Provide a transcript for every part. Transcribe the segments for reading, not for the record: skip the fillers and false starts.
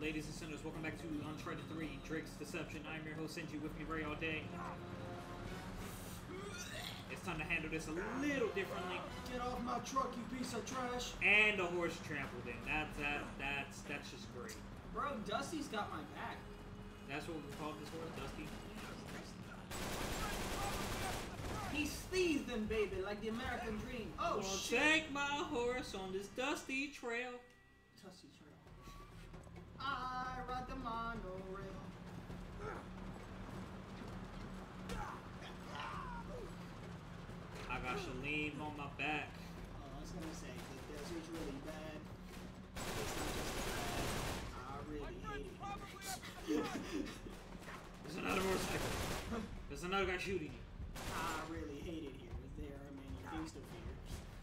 Ladies and sinners, welcome back to Uncharted 3, Drake's Deception. I'm your host, Senji, with me Ray all day. It's time to handle this a little differently. Get off my truck, you piece of trash! And the horse trampled in. That's just great. Bro, Dusty's got my back. That's what we call this horse, Dusty? He's thieving, baby, like the American dream. Oh, shit! Take my horse on this dusty trail. Dusty trail. I ride the monorail. I got Shalene on my back. Oh, I was gonna say, the desert's really bad. It's not just bad. I really hate it. There's another motorcycle. There's another guy shooting you. I really hate it here. There are many things to fear.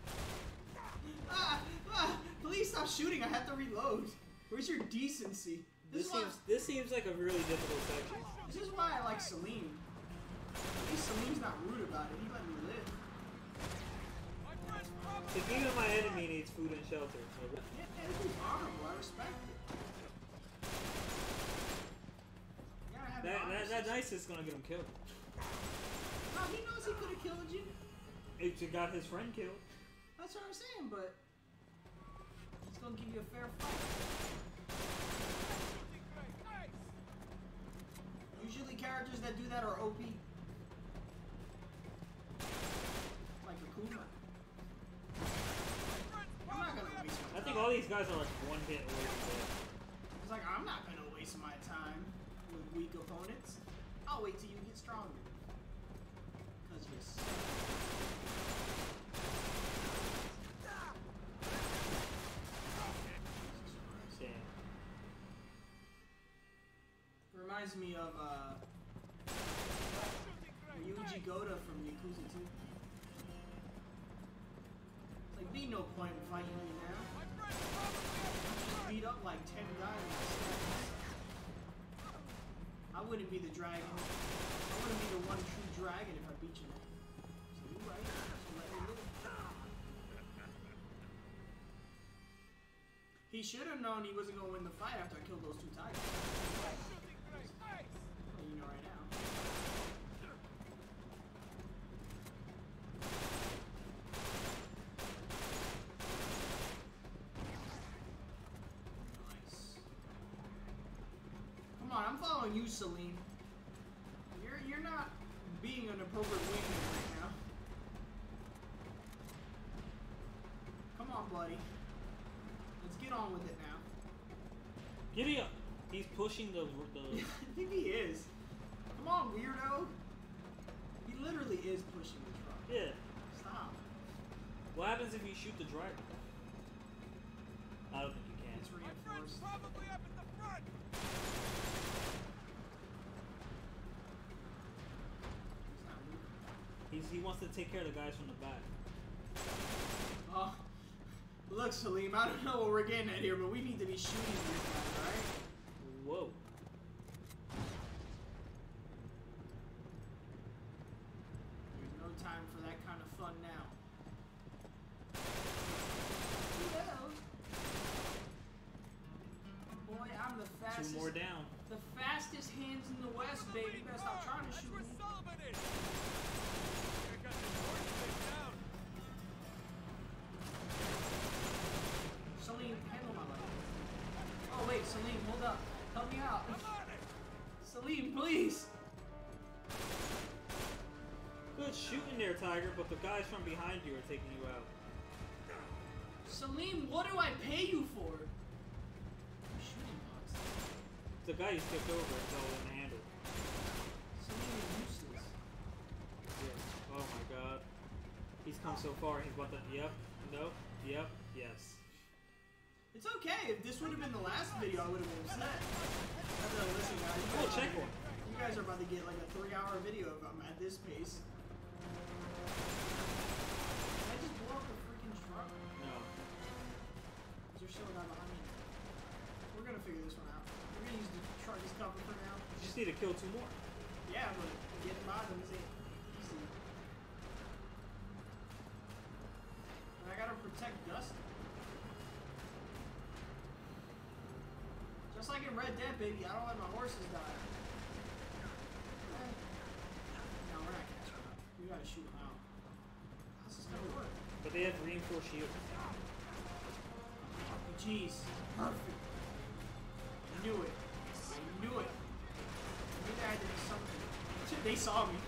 Please stop shooting. I have to reload. Where's your decency? This seems like a really difficult section. This is why I like Salim. At least Salim's not rude about it. He let me live. Because even my enemy needs food and shelter. So. Yeah, this is honorable. I respect it. That dice is gonna get him killed. No, he knows he could have killed you. It got his friend killed. That's what I'm saying, but he's gonna give you a fair fight. Usually characters that do that are OP. Like Akuma. I'm not gonna waste my time. I think all these guys are like one hit away from death. It's like, I'm not gonna waste my time with weak opponents. I'll wait till you get stronger. Cause you're Damn. Reminds me of Yuji Goda from Yakuza 2. It's like, be no point in fighting me now. Just beat up like 10 guys. I wouldn't be the dragon. I wouldn't be the one true dragon if I beat you. So you're right. So let me live. He should have known he wasn't going to win the fight after I killed those two tigers. Well, you know right now. Nice. Come on, I'm following you, Salim. You're not being an appropriate wingman right now. Come on, buddy. Let's get on with it now. Giddy up! He's pushing the. I think he is. Come on, weirdo. He literally is pushing the truck. Yeah. Stop. What happens if you shoot the driver? I don't think you can. It's reinforced. Probably up at the front. He's not moving. He wants to take care of the guys from the back. Oh. Look, Salim, I don't know what we're getting at here, but we need to be shooting these guys, alright? Whoa. There's no time for that kind of fun now. Boy, I'm the fastest. Two more down. The fastest hands in the West, baby. You better stop trying to shoot me. Sullivan is. Here comes the horse down. Salim, handle my leg. Oh wait, Salim, hold up. Help me out. I'm on it. Salim, please. Good shooting there, Tiger, but the guys from behind you are taking you out. Salim, what do I pay you for? Shooting box. The guy you skipped over and fell in the handle. Salim is useless. Yeah. Oh my god. He's come so far, he's about to. Yep. Nope. Yep. Yes. It's okay. If this would have been the last video, I would have been upset. Listen, guys. Oh, check one. You guys are about to get like a 3-hour video if I'm at this pace. Did I just blow up a freaking truck? No. Is there still a guy behind me? We're gonna figure this one out. We're gonna use the truck as cover for now. You just need to kill 2 more. Yeah, but getting by them is easy. And I gotta protect Dusty. Just like in Red Dead, baby, I don't let my horses die. No, we're not catching up. We gotta shoot them out. How's this gonna work? But they have reinforced shields. Oh, jeez. Perfect. I knew it. I knew it. I knew there had to be something. Shit, they saw me.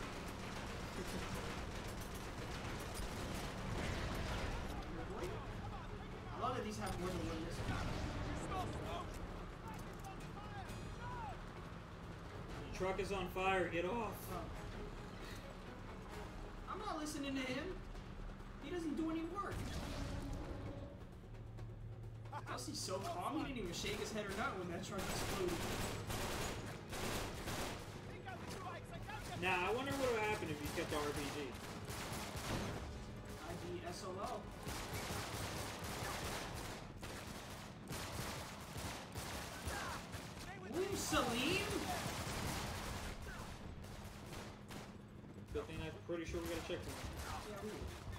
I love that these have more than one missile. The truck is on fire. Get off. I'm not listening to him. He doesn't do any work. Dusty's so calm, he didn't even shake his head or nothing when that truck exploded. Now, I wonder what would happen if you kept the RPG. I'd be SOL. Ooh, Salim? Good thing I'm pretty sure we got a checkpoint. Yeah, we do.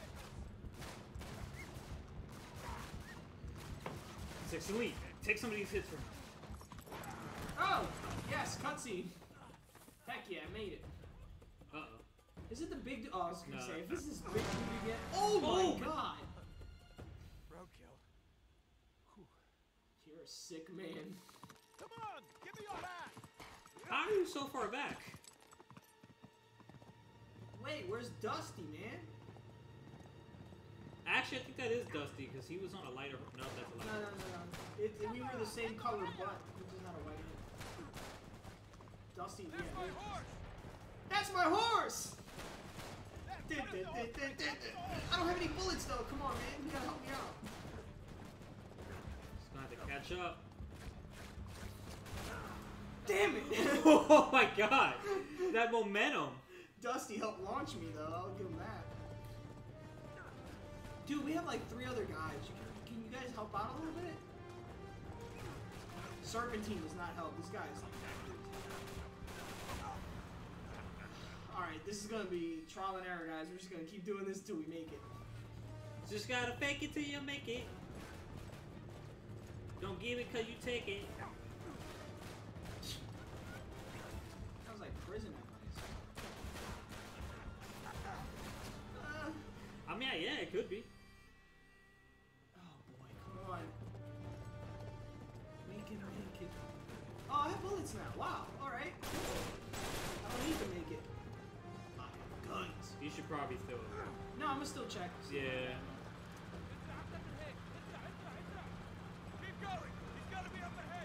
Six Elite, take some of these hits from me. Oh! Yes, cutscene. Heck yeah, I made it. Uh-oh. Is it the big... Oh, I was gonna No. say, if this is big dude again... Oh my god! Roadkill. You're a sick man. Come on, give me your hat. How are you so far back? Wait, where's Dusty, man? Actually, I think that is Dusty, because he was on a lighter... No, that's a No, lighter. no. We were the same color, but we just had a white head. Dusty, There's my yeah. horse. That's my horse! That's what it's all- I don't have any bullets, though. Come on, man. You gotta help me out. Just gonna have to catch up. Damn it! Oh my god! That momentum! Dusty helped launch me, though. I'll give him that. Dude, we have like 3 other guys. Can you guys help out a little bit? Serpentine does not help. This guy is like that. Alright, this is gonna be trial and error, guys. We're just gonna keep doing this till we make it. Just gotta fake it till you make it. Don't give it cause you take it. Sounds like prison advice. I mean, yeah, it could be. Oh boy, come on. Make it. Oh, I have bullets now. Wow, alright. I don't need to make it. I have guns. You should probably still. No, I'm gonna still check. Yeah. Keep going. He's got to be up ahead.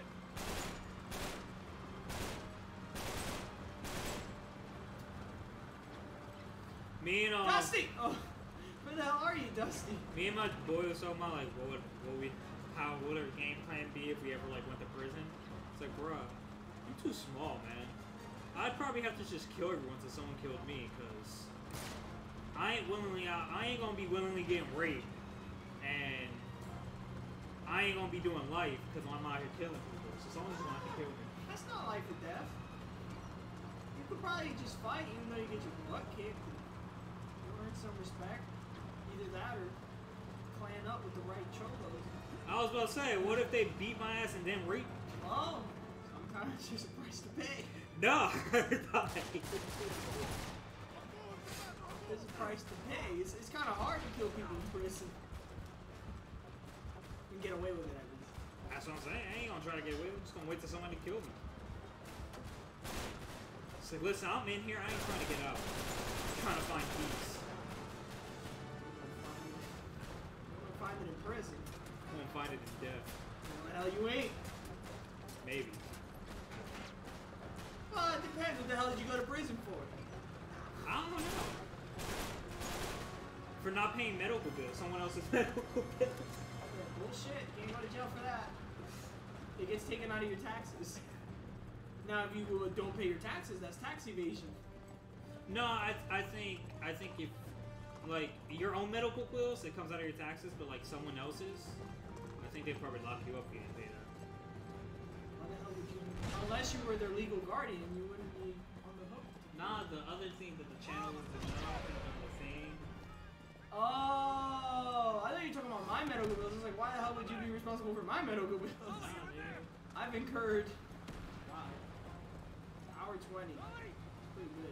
Me and Dusty! Oh, where the hell are you, Dusty? me and my boy was talking about like what would our game plan be if we ever like went to prison? It's like, bruh, you're too small, man. I'd probably have to just kill everyone until someone killed me, cause I ain't gonna be willingly getting raped, and I ain't gonna be doing life because I'm out here killing people. So someone's gonna have to kill me. That's not life or death. You could probably just fight even though you get your butt kicked. You earn some respect. Either that or clan up with the right cholos. I was about to say, what if they beat my ass and then rape me? Oh, sometimes there's a price to pay. No! There's a price to pay. It's kind of hard to kill people in prison. You can get away with it at least. That's what I'm saying. I ain't gonna try to get away. I'm just gonna wait till somebody kill me. It's like, listen, I'm in here. I ain't trying to get out. I'm trying to find peace. You're gonna find it in prison. I'm gonna find it in death. No, the hell you ain't. Maybe. Well, it depends. What the hell did you go to prison for? I don't know. For not paying medical bills. Someone else's medical bills. Yeah, bullshit. You can't go to jail for that. It gets taken out of your taxes. Now, if you don't pay your taxes, that's tax evasion. No, I think if like your own medical bills, it comes out of your taxes, but like someone else's, I think they'd probably lock you up if you didn't pay that. Why the hell would you? Unless you were their legal guardian, you wouldn't be on the hook. Nah, the other thing that the channel is the thing. Oh, I thought you were talking about my medical bills. I was like, why the hell would you be responsible for my medical bills? Nah, dude. I've incurred. Wow. Hour 20. Pretty good.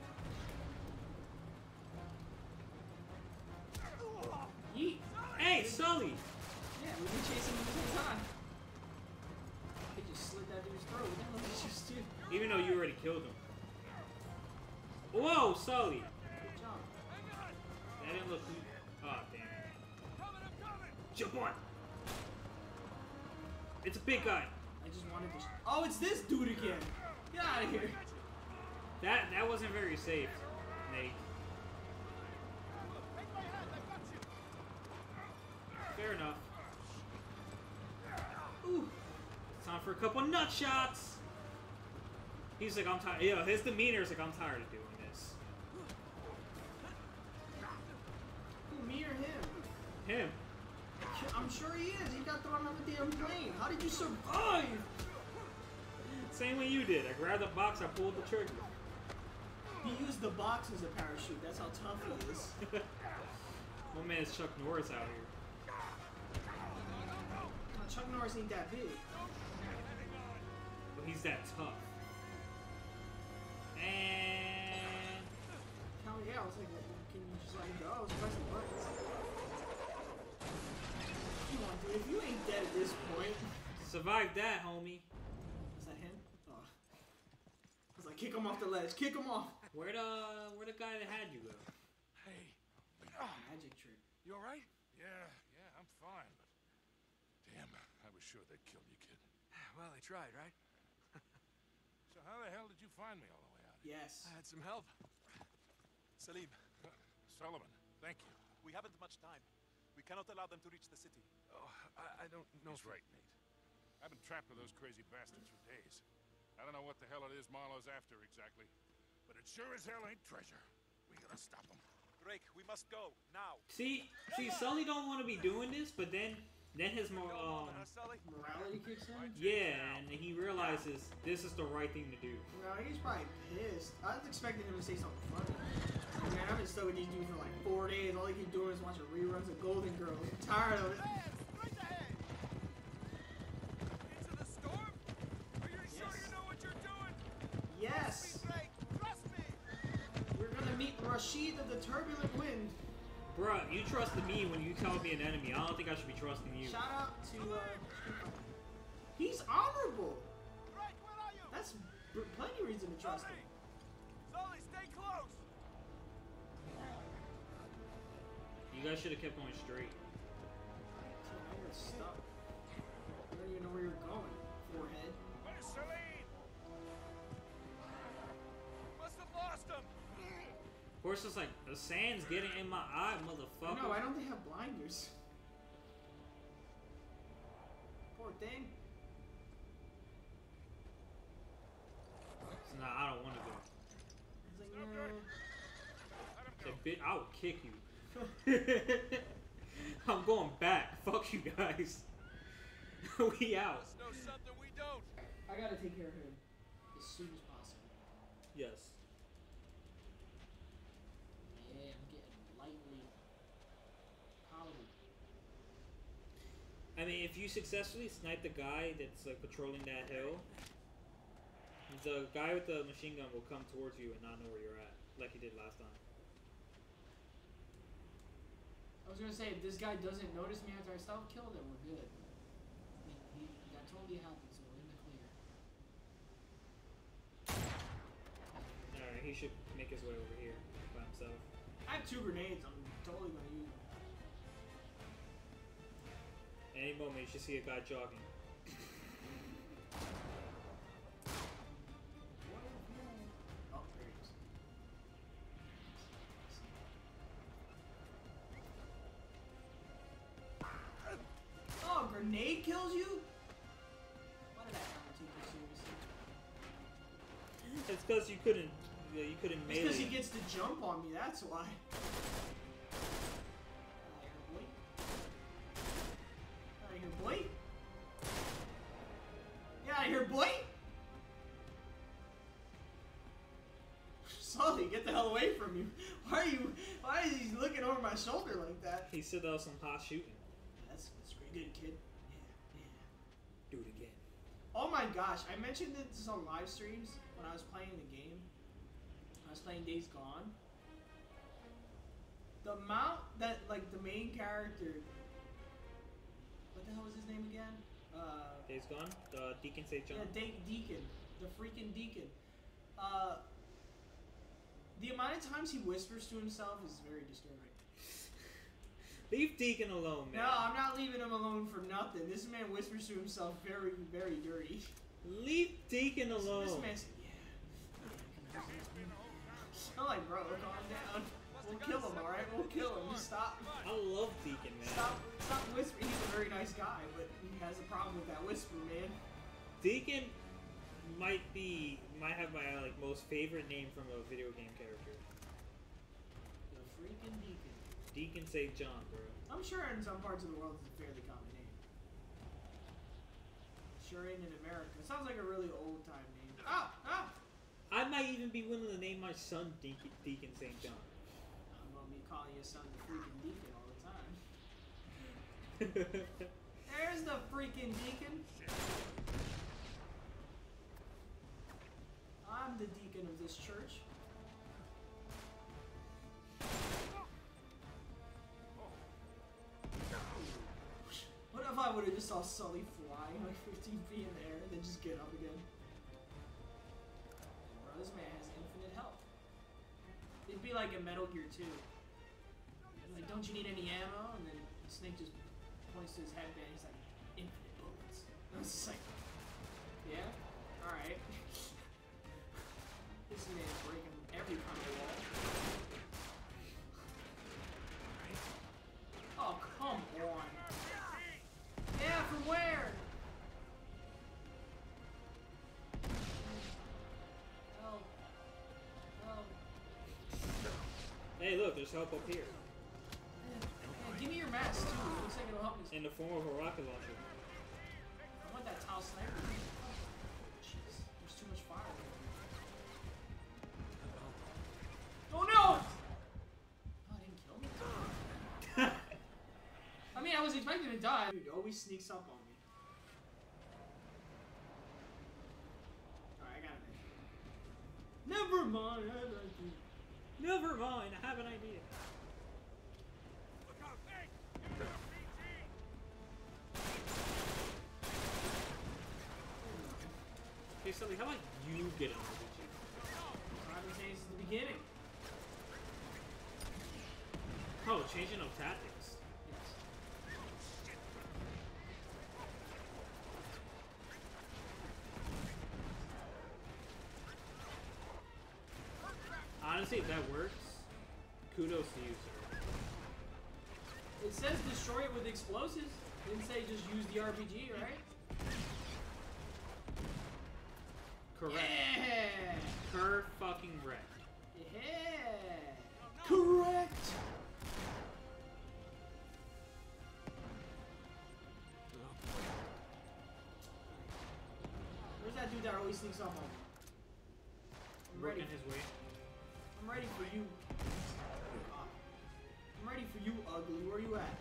Yeet. Hey, Sully! Yeah, we've been chasing him the whole time. He just slit that dude's throat. What the hell did you just do? Even though you already killed him. Whoa, Sully! Good job. That didn't look. Oh, damn it. I'm coming! Jump on! It's a big guy. I just wanted to. Oh, it's this dude again. Get out of here. That wasn't very safe, Nate. Take my hand, I got you! Fair enough. Ooh. It's time for a couple nut shots. He's like, I'm tired. Yeah, his demeanor is like, I'm tired of doing this. Who, me or him? Him. I'm sure he is. He got thrown off the damn plane. How did you survive? Same way you did. I grabbed the box, I pulled the trigger. He used the box as a parachute. That's how tough he is. My man's Chuck Norris out here. Chuck Norris ain't that big. But he's that tough. And Hell yeah, I was like, well, can you just let him go? I was pressing buttons. Come on, dude. If you ain't dead at this point. survive that, homie. Is that him? Oh. I was like, kick him off the ledge. Kick him off. Where the guy that had you go? Hey, Magic trick. you alright? Yeah, I'm fine, but damn, I was sure they'd kill you, kid. Well, they tried, right? So how the hell did you find me all the way out here? Yes. I had some help. Salim, Sullivan, thank you. We haven't much time. We cannot allow them to reach the city. oh, I don't know. He's right, Nate. I've been trapped with those crazy bastards for days. I don't know what the hell it is Marlowe's after exactly, but it sure as hell ain't treasure. We gotta stop them. Drake, we must go now. See, Sully don't want to be doing this, but then his more Sully? Morality kicks in. yeah, and he realizes this is the right thing to do. No, he's probably pissed. I was expecting him to say something funny. Man, I've been stuck with these dudes for like 4 days. All he keep doing is watching reruns of Golden Girls. I'm tired of it. Straight ahead! Into the storm? Are you sure Yes. you know what you're doing? Yes! Drake, trust me! We're gonna meet Rashid of the Turbulent Wind. Bruh, you trusted me when you told me an enemy. I don't think I should be trusting you. Shout out to, Street Fighter. He's honorable! Drake, where are you? That's plenty of reason to trust him. Sully, stay close! You guys should have kept going straight. So now you're stuck. You don't even know where you're going, forehead. Where's Celine? Must have lost him! Of course, it's like the sand's getting in my eye, motherfucker. No, why don't they have blinders? Poor thing. So, nah, I don't want to go. He's like, Stop, nah. Drake. Let him Say, go. bitch, I will kick you. I'm going back. Fuck you guys. We out. Must know something we don't. I gotta take care of him as soon as possible. Yes. Yeah, I'm getting lightly powdered. I mean, if you successfully snipe the guy that's like patrolling that hill, the guy with the machine gun will come towards you and not know where you're at, like he did last time. I was gonna say, if this guy doesn't notice me after I self kill, then we're good. I mean, that totally happened, so we're in the clear. Alright, he should make his way over here by himself. I have 2 grenades. I'm totally gonna use them. Any moment, you should see a guy jogging. Oh, there he is. Oh, grenade kills you? Why did I have to take you seriously? It's because you couldn't It's melee. because he gets to jump on me, that's why. Out of here, boy. Get out of here, boy! Sully, get the hell away from you. Why is he looking over my shoulder like that? He said that was some hot shooting. That's pretty good, kid. Yeah. Do it again. All my gosh, I mentioned this on live streams when I was playing the game. I was playing Days Gone. The amount that, like, the main character... What the hell was his name again? Days Gone? The Deacon St. John? Yeah, Deacon. The freaking Deacon. The amount of times he whispers to himself is very disturbing. Leave Deacon alone, man. No, I'm not leaving him alone for nothing. This man whispers to himself very, very dirty. Leave Deacon alone. This man said, yeah. I'm like, bro, calm down. We'll kill him, alright? We'll kill him. Just stop. I love Deacon, man. Stop whispering. He's a very nice guy, but he has a problem with that whisper, man. Deacon might have my like most favorite name from a video game character. The freaking Deacon. Deacon St. John, bro. I'm sure in some parts of the world it's a fairly common name. Sure ain't in America. It sounds like a really old time name. Ah! Ah! I might even be willing to name my son Deacon St. John. I'm gonna be calling your son the freaking Deacon all the time. There's the freaking Deacon. I'm the deacon of this church. What if I would have just saw Sully flying like 15 feet in the air and then just get up again? Bro, this man has infinite health. It'd be like in Metal Gear 2. Like, don't you need any ammo? And then Snake just points to his headband. He's like, infinite bullets. And I was just like, yeah? Alright. This man's breaking every kind of wall. Oh, come on. Yeah, from where? Help. Help. Hey, look, there's help up here. Yeah, give me your mask, too. It looks like it'll help me. In the form of a rocket launcher. I want that tile sniper. Jeez, there's too much fire there. Oh no! Oh, it didn't kill me. I mean, I was expecting to die. Dude, always sneaks up on me. Alright, I got it. Never mind, I have an idea. Never mind, I have an idea. Look out, Hank! You got a PG! Hey, Sully, how about you get an RPG? I've been saying since the beginning. Oh, changing of tactics. Honestly, if that works, kudos to you, sir. It says destroy it with explosives. It didn't say just use the RPG, right? Correct. Yeah! Fucking wreck. Yeah! Correct! Where's that dude that always sneaks up on me? I'm ready. Working his way. I'm ready for you. I'm ready for you, ugly. Where you at?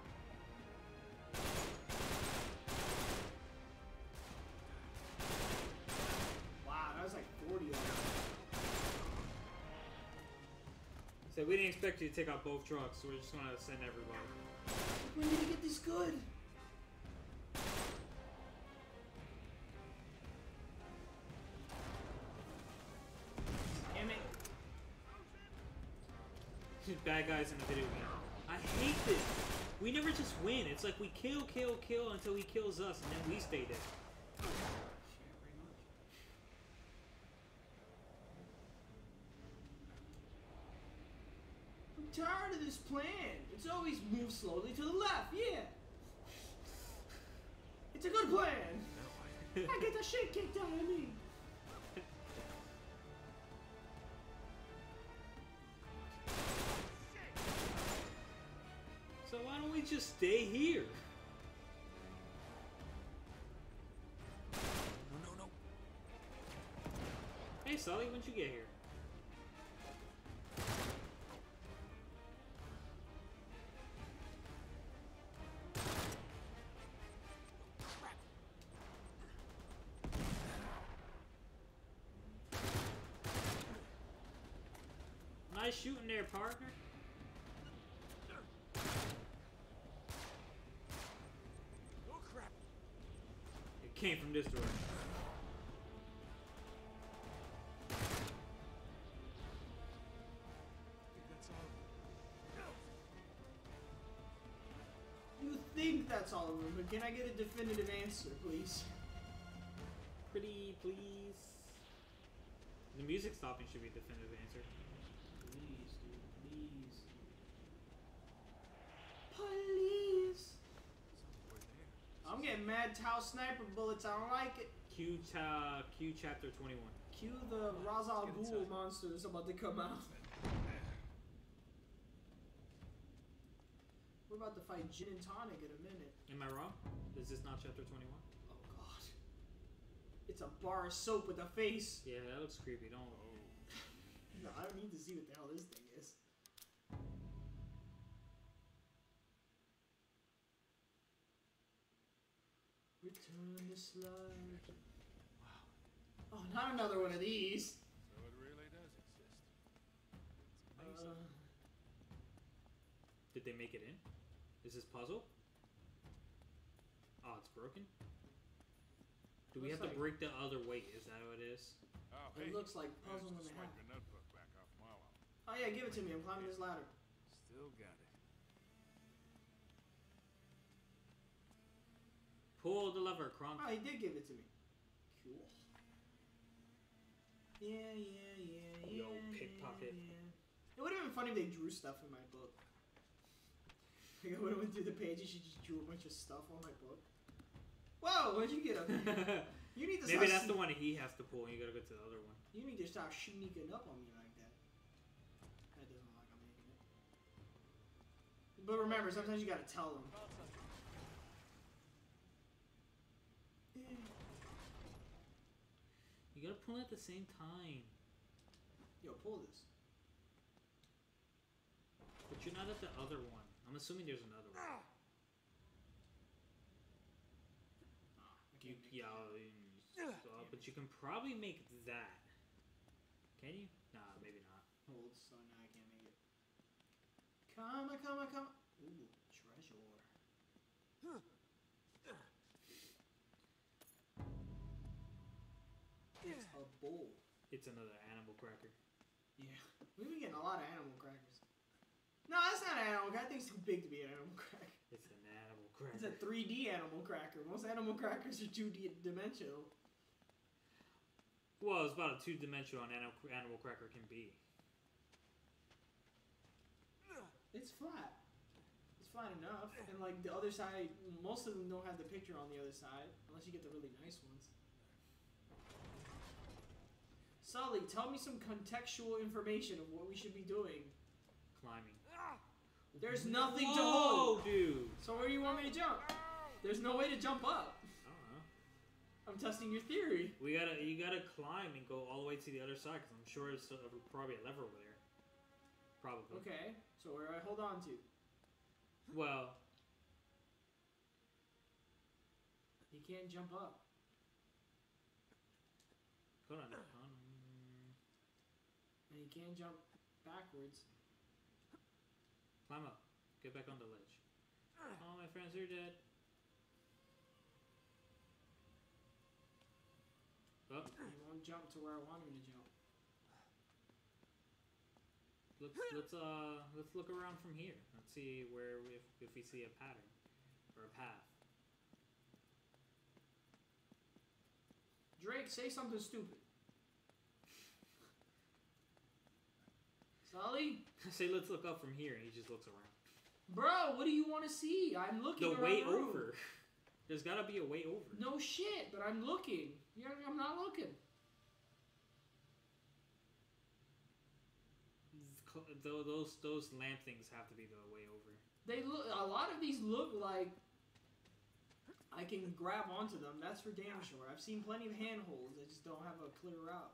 Wow, that was like 40 of them. So we didn't expect you to take out both trucks, so we're just gonna send everybody. When did he get this good? Damn it. Bad guys in the video game. I hate this. We never just win. It's like we kill until he kills us, and then we stay dead. I'm tired of this plan. It's always move slowly to the left, yeah. It's a good plan. I get the shit kicked out of me. So why don't we just stay here? No. Hey, Sully, when'd you get here? Nice shooting there, partner. Oh crap! It came from this direction. I think that's all. You think that's all of them, but can I get a definitive answer, please? Pretty please. The music stopping should be a definitive answer. Please, dude, please. Please. Somewhere there. I'm getting mad Tau sniper bullets. I don't like it. Q chapter 21. Cue the Ra's al Ghul monsters about to come out. We're about to fight Gin and Tonic in a minute. Am I wrong? Is this not chapter 21? Oh god. It's a bar of soap with a face. Yeah, that looks creepy. Don't. No, I don't need to see what the hell this thing is. Return the sludge. Wow. Oh, not another one of these. So it really does exist. It's amazing. Did they make it in? Is this puzzle? Oh, it's broken? Do we Looks have to like- break the other way? Is that what it is? Oh, It hey. looks like Managed puzzle to in the swipe half. your notebook back off Marlowe. Oh yeah, give it to me. I'm climbing this ladder. Still got it. Pull the lever, Kronk. Oh, he did give it to me. Cool. Yeah. Yo, pickpocket. It would have been funny if they drew stuff in my book. Like I would have went through the pages, she just drew a bunch of stuff on my book. Whoa, what'd you get up here? You need to Maybe stop that's the one he has to pull and you gotta go to the other one. You need to stop sneaking up on me like that. That doesn't look like I'm making it. But remember, sometimes you gotta tell them. You gotta pull it at the same time. Yo, pull this. But you're not at the other one. I'm assuming there's another one. I You, can't make yeah, but you can probably make that. Can you? Nah, maybe not. Hold, so now I can't make it. Come on. Ooh, treasure. It's a bowl. It's another animal cracker. Yeah. We've been getting a lot of animal crackers. No, that's not an animal cracker. I think it's too big to be an animal cracker. It's an animal cracker. It's a 3D animal cracker. Most animal crackers are 2D dimensional. Well, it's about a two-dimensional animal cracker can be. It's flat. It's flat enough. And like the other side, most of them don't have the picture on the other side. Unless you get the really nice ones. Sully, tell me some contextual information of what we should be doing. Climbing. There's nothing to Whoa, hold. dude! So where do you want me to jump? There's no way to jump up. I don't know. I'm testing your theory. You gotta climb and go all the way to the other side, because I'm sure there's probably a lever over there. Probably. Okay, so where do I hold on to? Well, You can't jump up. hold on. And you can't jump backwards. Climb up. Get back on the ledge. All my friends are dead. Oh, You won't jump to where I want him to jump. let's look around from here. Let's see where if we see a pattern or a path. Drake, say something stupid. Sully? I say let's look up from here, and he just looks around. Bro, what do you want to see? I'm looking The around way the room. over. There's gotta be a way over. No shit, but I'm looking. I'm not looking. Those lamp things have to be the way over. They look. A lot of these look like I can grab onto them. That's for damn sure. I've seen plenty of handholds. I just don't have a clear route.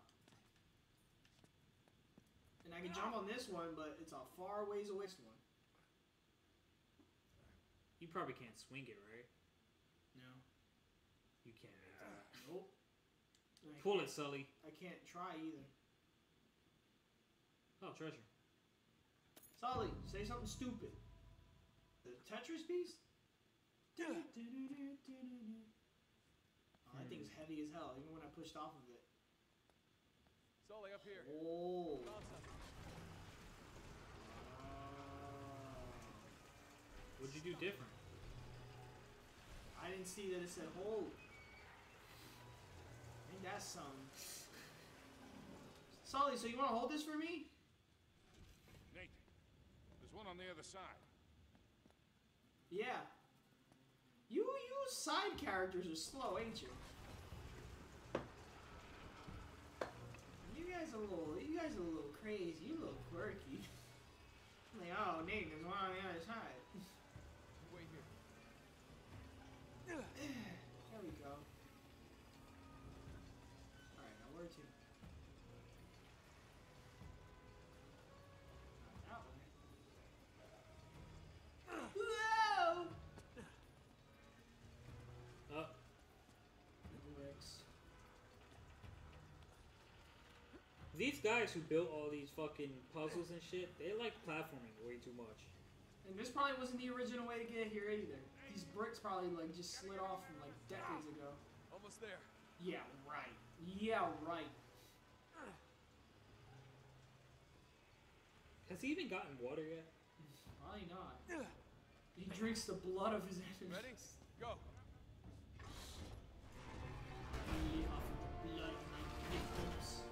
And I can jump on this one, but it's a far ways away one. You probably can't swing it, right? No. You can't make that. Nope. I Pull can't- it, Sully. I can't try either. Oh, treasure. Sully, say something stupid. The Tetris piece? Oh, that thing's heavy as hell, even when I pushed off of it. Sully, up here. Oh. Found something. What'd you do different? I didn't see that it said hold. I think that's some. Sully, so you want to hold this for me? Nate, there's one on the other side. Yeah. You side characters are slow, ain't you? You guys are a little crazy. You a little quirky. Like, oh, Nate, there's one on the other side. Wait here. There we go. Alright, now where to? Not that way. Whoa! Oh, Bricks. these guys who built all these fucking puzzles and shit, they like platforming way too much. And this probably wasn't the original way to get here either. These bricks probably like just slid off from like decades ago. Almost there. Yeah, right. Yeah, right. Has he even gotten water yet? Probably not. He drinks the blood of his enemies. Ready? Go. He huffed the blood of my victims.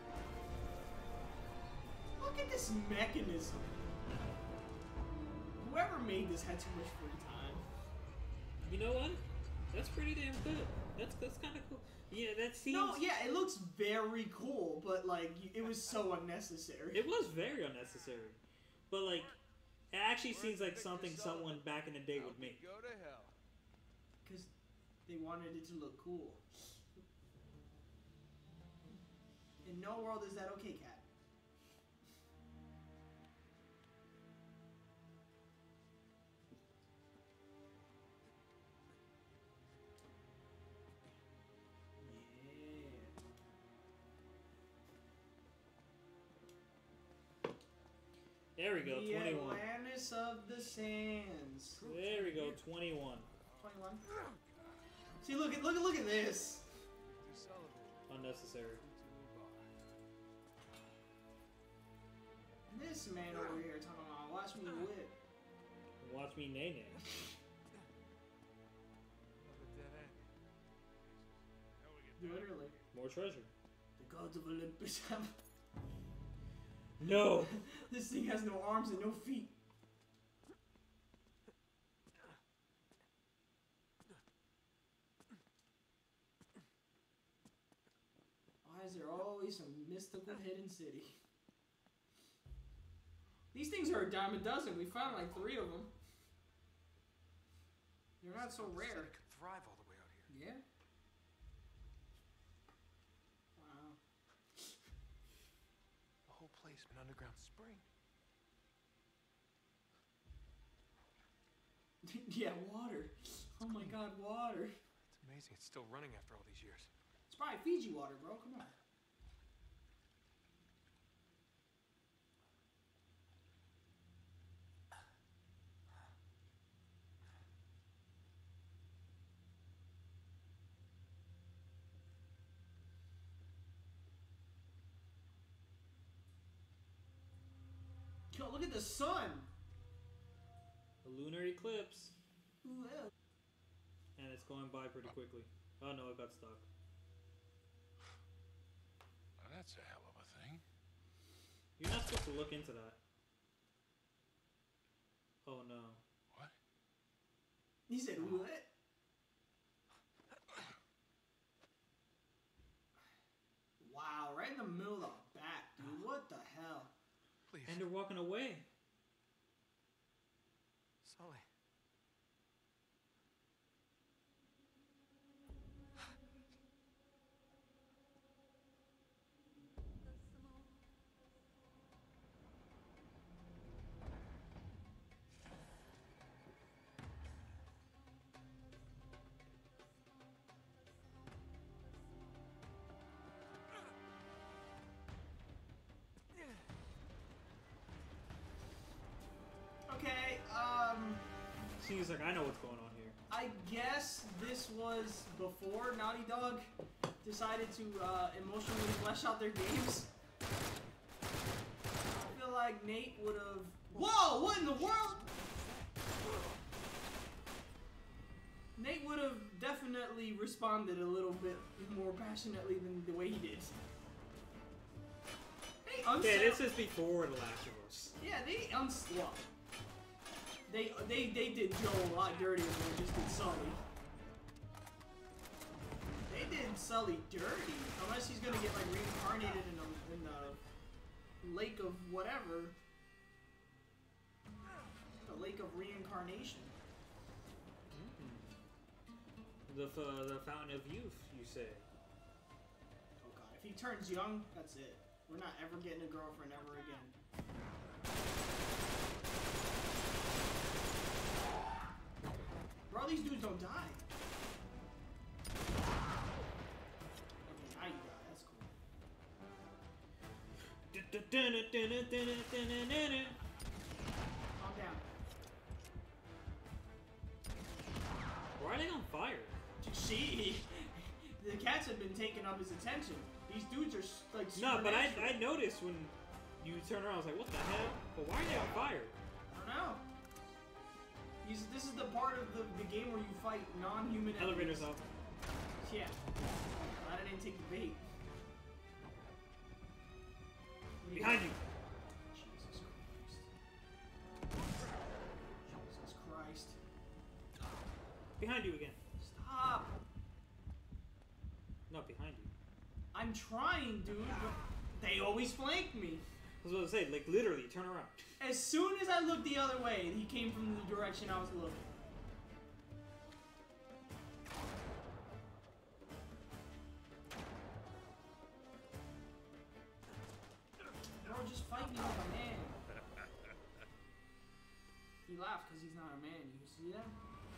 Look at this mechanism. Whoever made this had too much free time. You know what? That's pretty damn good. That's kind of cool. Yeah, that seems. No, yeah, it looks very cool, but like it was so unnecessary. It was very unnecessary, but like, it actually seems like something someone back in the day would make. Go to hell. Because they wanted it to look cool. In no world is that okay, Cat. There we go, The 21. Atlantis of the Sands. There we go, 21. 21. See, look at this. To Sullivan. Unnecessary. To bar. This man over here talking about watch me whip. Watch me nay nay. Another dead end. How we get down? Literally. More treasure. The gods of Olympus have. No! This thing has no arms and no feet. Why is there always some mystical hidden city? These things are a dime a dozen. We found like 3 of them. They're not so rare. It could thrive all the way out here. Yeah? Wow. The whole place an underground spring. Yeah, water. Oh my god, water. It's amazing it's still running after all these years. It's probably Fiji water, bro. Come on. Yo, look at the sun. A lunar eclipse. Ooh, yeah. And it's going by pretty quickly. Oh no, it got stuck. Now, that's a hell of a thing. You're not supposed to look into that. Oh no. What? He said, what? Wow, right in the middle of the back, dude. What the hell? Please. And they're walking away. Sully. He's like, I know what's going on here. I guess this was before Naughty Dog decided to emotionally flesh out their games. I feel like Nate would have... Whoa! What in the world? Nate would have definitely responded a little bit more passionately than the way he did. Yeah, this is before The Last of Us. Yeah, well, they did Joel a lot dirtier than they just did Sully. They did Sully dirty, unless he's gonna get like reincarnated in the lake of whatever, the lake of reincarnation. The Fountain of Youth, you say? Oh god, if he turns young, that's it. We're not ever getting a girlfriend ever again. Bro, these dudes don't die. Okay, now you die. That's cool. Calm down. Why are they on fire? See, the cats have been taking up his attention. These dudes are like No, but I supernatural. noticed when you turn around, I was like, what the hell? But why are they on fire? I don't know. This is the part of the game where you fight non-human Elevator's enemies. up. Yeah. Glad I didn't take the bait. Behind you. Jesus Christ. Jesus Christ. Behind you again. Stop. No, behind you. I'm trying, dude, but they always flank me. I was about to say, like, literally, turn around. As soon as I looked the other way, he came from the direction I was looking. Bro, just fight me like a man. He laughed because he's not a man. You see that?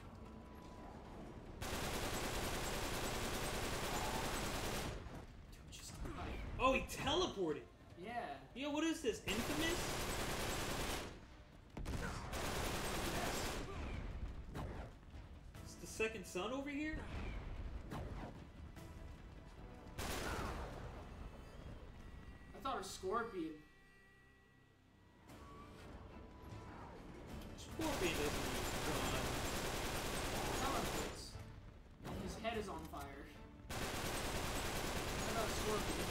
Dude, just fight. Oh, he teleported. Yeah. Yo, what is this? Infamous? It's the second son over here? I thought it was Scorpion. Scorpion doesn't use gun. Teleports. And his head is on fire. I thought it was Scorpion.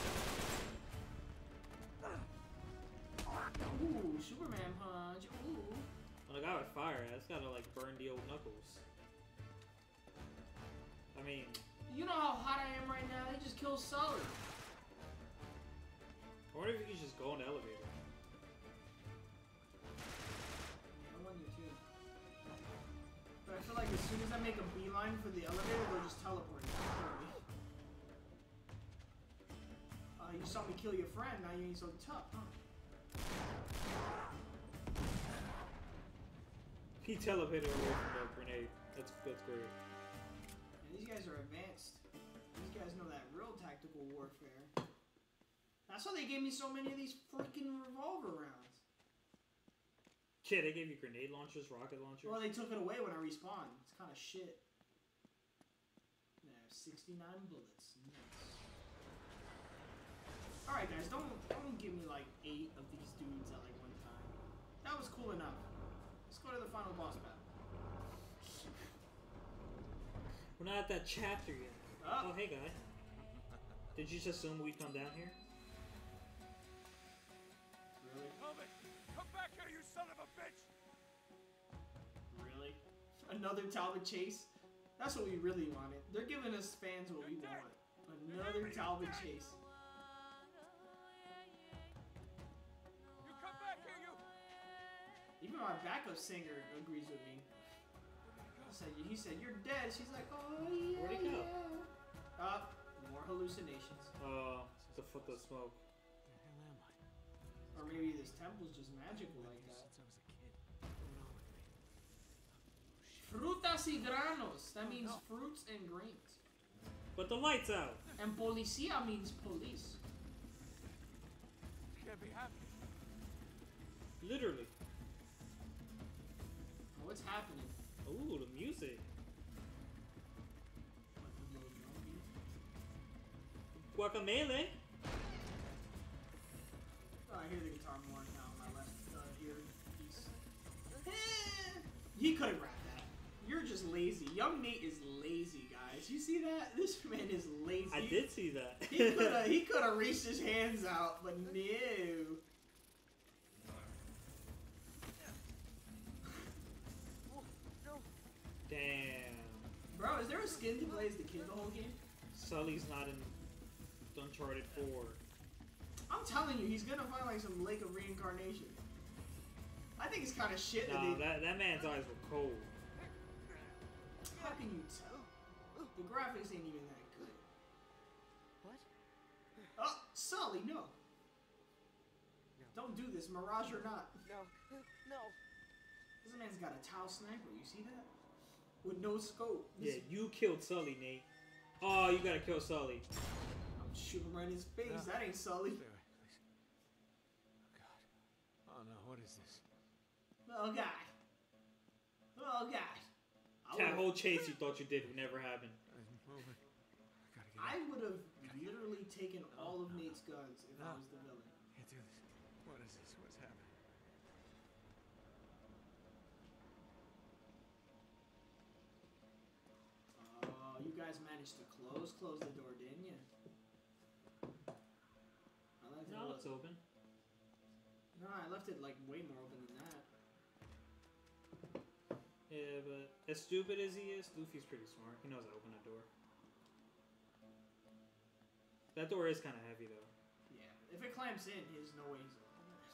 Ooh, Superman punch. Ooh. Well, the guy with fire, that's gotta, like, burn the old knuckles. I mean... You know how hot I am right now? They just killed Sully. I wonder if you could just go in the elevator. I wonder too. But I feel like as soon as I make a beeline for the elevator, they'll just teleport me. You saw me kill your friend, now you ain't so tough, huh? He teleported away from the grenade. That's great. Yeah, these guys are advanced. These guys know that real tactical warfare. That's why they gave me so many of these freaking revolver rounds. Yeah, they gave you grenade launchers, rocket launchers. Well, they took it away when I respawned. It's kind of shit. Yeah, 69 bullets. Nice. Alright guys, don't give me like 8 of these dudes at like one time. That was cool enough. Let's go to the final boss battle. We're not at that chapter yet. Oh, hey guy. Did you just assume we'd come down here? Really? Helmet, come back here, you son of a bitch! Really? Another Talbot chase? That's what we really wanted. They're giving us fans what we want. Another Talbot chase. You come back here, you... Even my backup singer agrees with me. He said, you're dead. She's like, oh yeah. Where'd he go? Yeah. More hallucinations. The foot of smoke. Where the hell am I? Or maybe this temple's just magical like that. Since I was a kid. What's going on with me? Frutas y granos. That means fruits and grains. But the light's out. And policia means police. Can't be happening. Literally. What's happening? Ooh, the music. Guacamole. Oh, I hear the guitar more now on my left ear piece. He could have grabbed that. You're just lazy. Young Nate is lazy, guys. You see that? This man is lazy. I did see that. He could have reached his hands out, but no. Damn. Bro, is there a skin to play as the kid the whole game? Sully's not in Uncharted 4. I'm telling you, he's gonna find like some lake of reincarnation. I think it's kind of shit that Nah, they. that man's eyes were cold. How can you tell? The graphics ain't even that good. What? Oh, Sully, no. Don't do this, Mirage or not. No. No. This man's got a Tau sniper. You see that? With no scope. Yeah, you killed Sully, Nate. Oh, you gotta kill Sully. I'm shooting right in his face. No. That ain't Sully. Stay away, please. Oh God. Oh no, what is this? Oh god. Oh god. That whole chase you thought you did would never happen. I'm moving. I gotta get I out. would have literally taken all of Nate's guns if I No. was the villain. Can't do this. What is this? What's happening? Oh, you guys managed to close the door, didn't you? I left No, it it's open. No, I left it like way more open than that. Yeah, but as stupid as he is, Luffy's pretty smart. He knows how to open a door. That door is kind of heavy, though. Yeah, if it clamps in, there's no way he's opening it.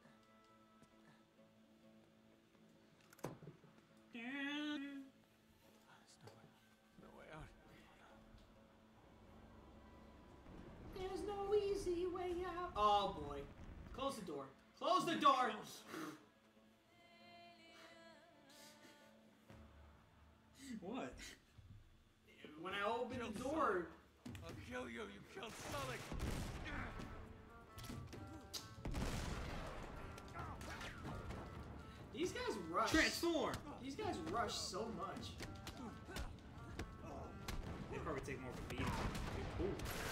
There's no way out. There's no easy way out. Oh boy. Close the door. Close the door! What? When I open the door, I'll kill you. You killed Sully. these guys rush. Transform! These guys rush so much. They probably take more of a beating. Ooh.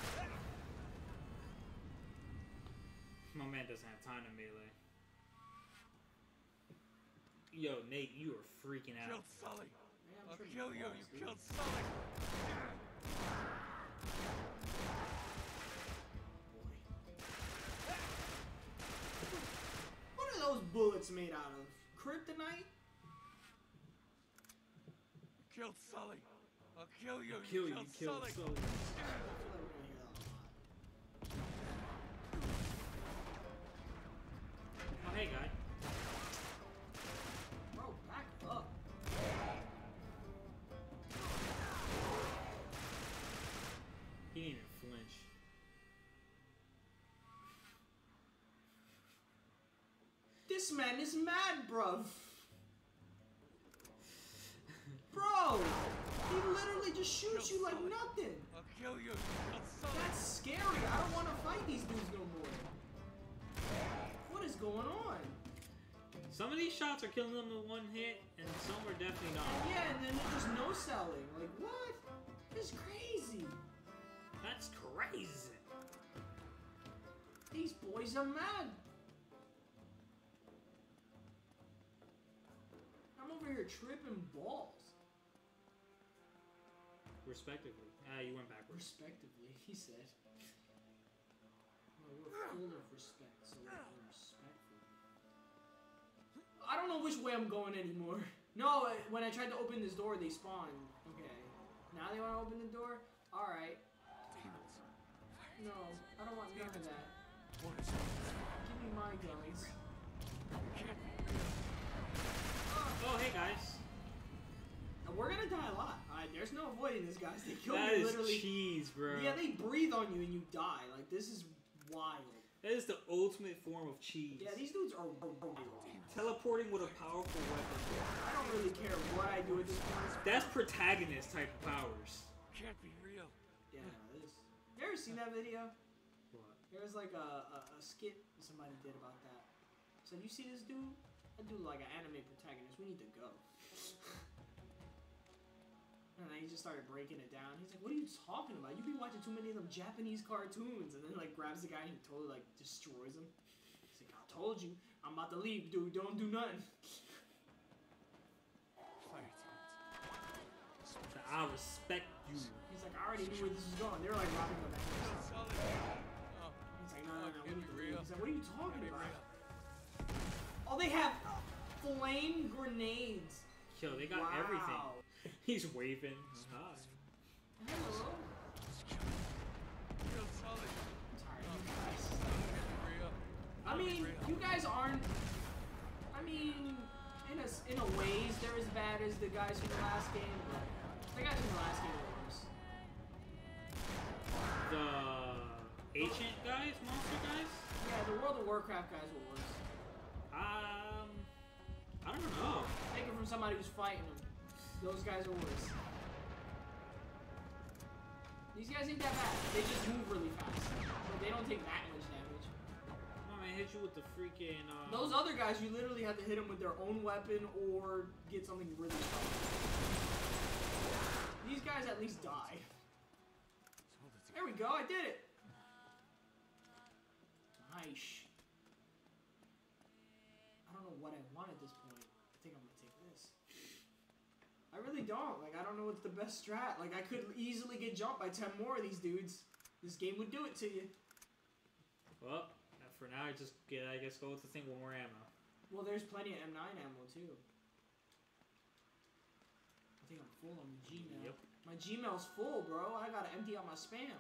My man doesn't have time to melee. Yo, Nate, you are freaking out. Killed Sully. Man, I'm I'll tripping kill you. balls, You dude. killed Sully. What are those bullets made out of? Kryptonite? You killed Sully. I'll kill you. Kill you, killed kill Sully. Sully. I feel like we're gonna hear that a lot. Oh, hey, guy. Bro, back up. He didn't even flinch. This man is mad, bruv. Bro, he literally just shoots you like nothing. I'll kill you. You killed Sully. That's scary. I don't want to fight these dudes no more. What is going on? Some of these shots are killing them with one hit, and some are definitely not. Yeah, and then they're just no-selling. Like, what? It's crazy. That's crazy. These boys are mad. I'm over here tripping balls. Respectively. Ah, you went backwards. Respectively, he said. Well, we're full of respect, so we're respectful. I don't know which way I'm going anymore. No, when I tried to open this door, they spawned. Okay. Now they want to open the door? Alright. Demons. No, I don't want none of that. What is it? Give me my guns. Can't be. Oh, hey, guys. We're gonna die a lot. There's no avoiding this, guys. They kill That me is literally. cheese, bro. Yeah, they breathe on you and you die. Like, this is wild. That is the ultimate form of cheese. Yeah, these dudes are wild. Teleporting with a powerful weapon. I don't really care what I do at this point. That's protagonist type of powers. Can't be real. Yeah, this. You ever seen that video? What? There was like a skit somebody did about that. So you see this dude? That dude like an anime protagonist. We need to go. And then he just started breaking it down. He's like, what are you talking about? You be watching too many of them Japanese cartoons. And then like grabs the guy and he totally like destroys him. He's like, I told you, I'm about to leave, dude. Don't do nothing. Fire teams. I respect you. He's like, I already knew where this was going. They were like robbing the bank. Sully. Oh, He's like, no, we can't need be to real. leave. He's like, what are you talking can't be about? real. Oh, they have flame grenades. Yo, they got Wow. everything. He's waving. Hi. Hello. Real Sully. I'm tired of you guys. Can't be real. I mean, you guys aren't. I mean, in a ways, they're as bad as the guys from the last game, but the guys from the last game were worse. The ancient guys, monster guys. Yeah, the World of Warcraft guys were worse. I don't know. Take it from somebody who's fighting them. Those guys are worse. These guys ain't that bad. They just move really fast. But they don't take that much damage. I'm gonna hit you with the freaking. Those other guys, you literally have to hit them with their own weapon or get something really strong. These guys at least die. There we go, I did it. Nice. I don't know what I want at this point. I think I'm gonna take this. I really don't. Like, I don't know what's the best strat. Like, I could easily get jumped by 10 more of these dudes. This game would do it to you. Well, for now, I just get. I guess go with the thing with more ammo. Well, there's plenty of M9 ammo, too. I think I'm full on my Gmail. Yep. My Gmail's full, bro. I gotta empty out my spam.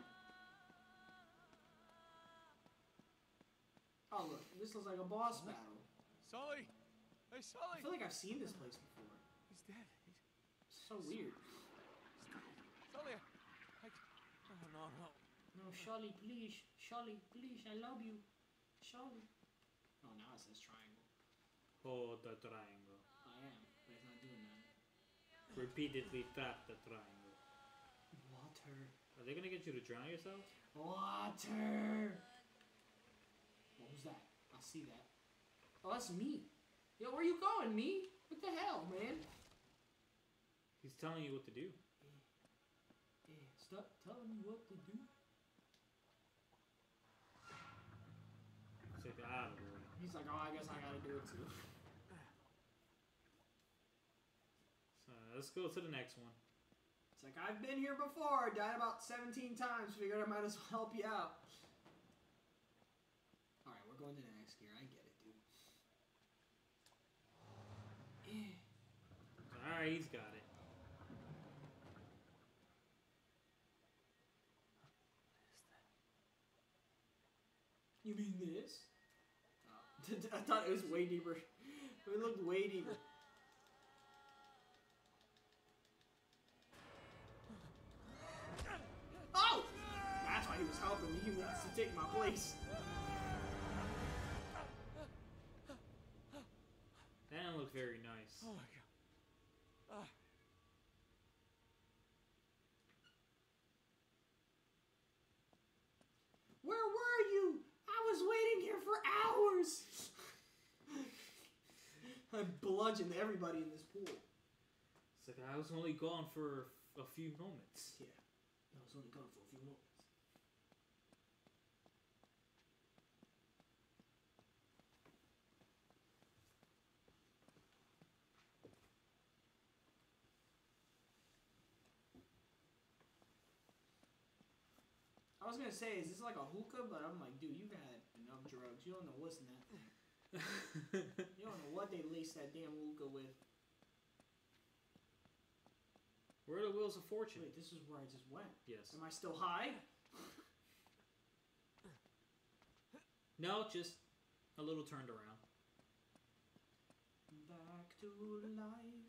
Oh, look. This looks like a boss battle. Sully. Hey, I Sully. feel like I've seen this place before. He's dead. It's so weird. Sully. Oh, no, no. No, Charlie, please. Charlie, please. I love you. Charlie. Oh, now it says triangle. Hold the triangle. I am, but it's not doing that. Repeatedly tap the triangle. Water. Are they gonna get you to drown yourself? Water! What was that? I see that. Oh, that's me. Yo, where you going, me? What the hell, man? He's telling you what to do. Yeah, stop telling me what to do. It's like, out of the way. He's like, oh, I guess I gotta do it too. So let's go to the next one. It's like, I've been here before. Died about 17 times. Figured I might as well help you out. Alright, we're going to the next gear. I get it, dude. Yeah. Alright, he's got it. You mean this? Oh. I thought it was way deeper. It looked way deeper. Oh! That's why he was helping me. He wants to take my place. That didn't look very nice. Oh, my God. Ah. Where were you? I was waiting here for hours. I bludgeoned everybody in this pool. It's like I was only gone for a few moments. Yeah, I was only gone for a few moments. I was gonna say, is this like a hookah? But I'm like, dude, you've had enough drugs. You don't know what's in that thing. You don't know what they laced that damn hookah with. Where are the wheels of fortune? Wait, this is where I just went. Yes. Am I still high? No, just a little turned around. Back to life.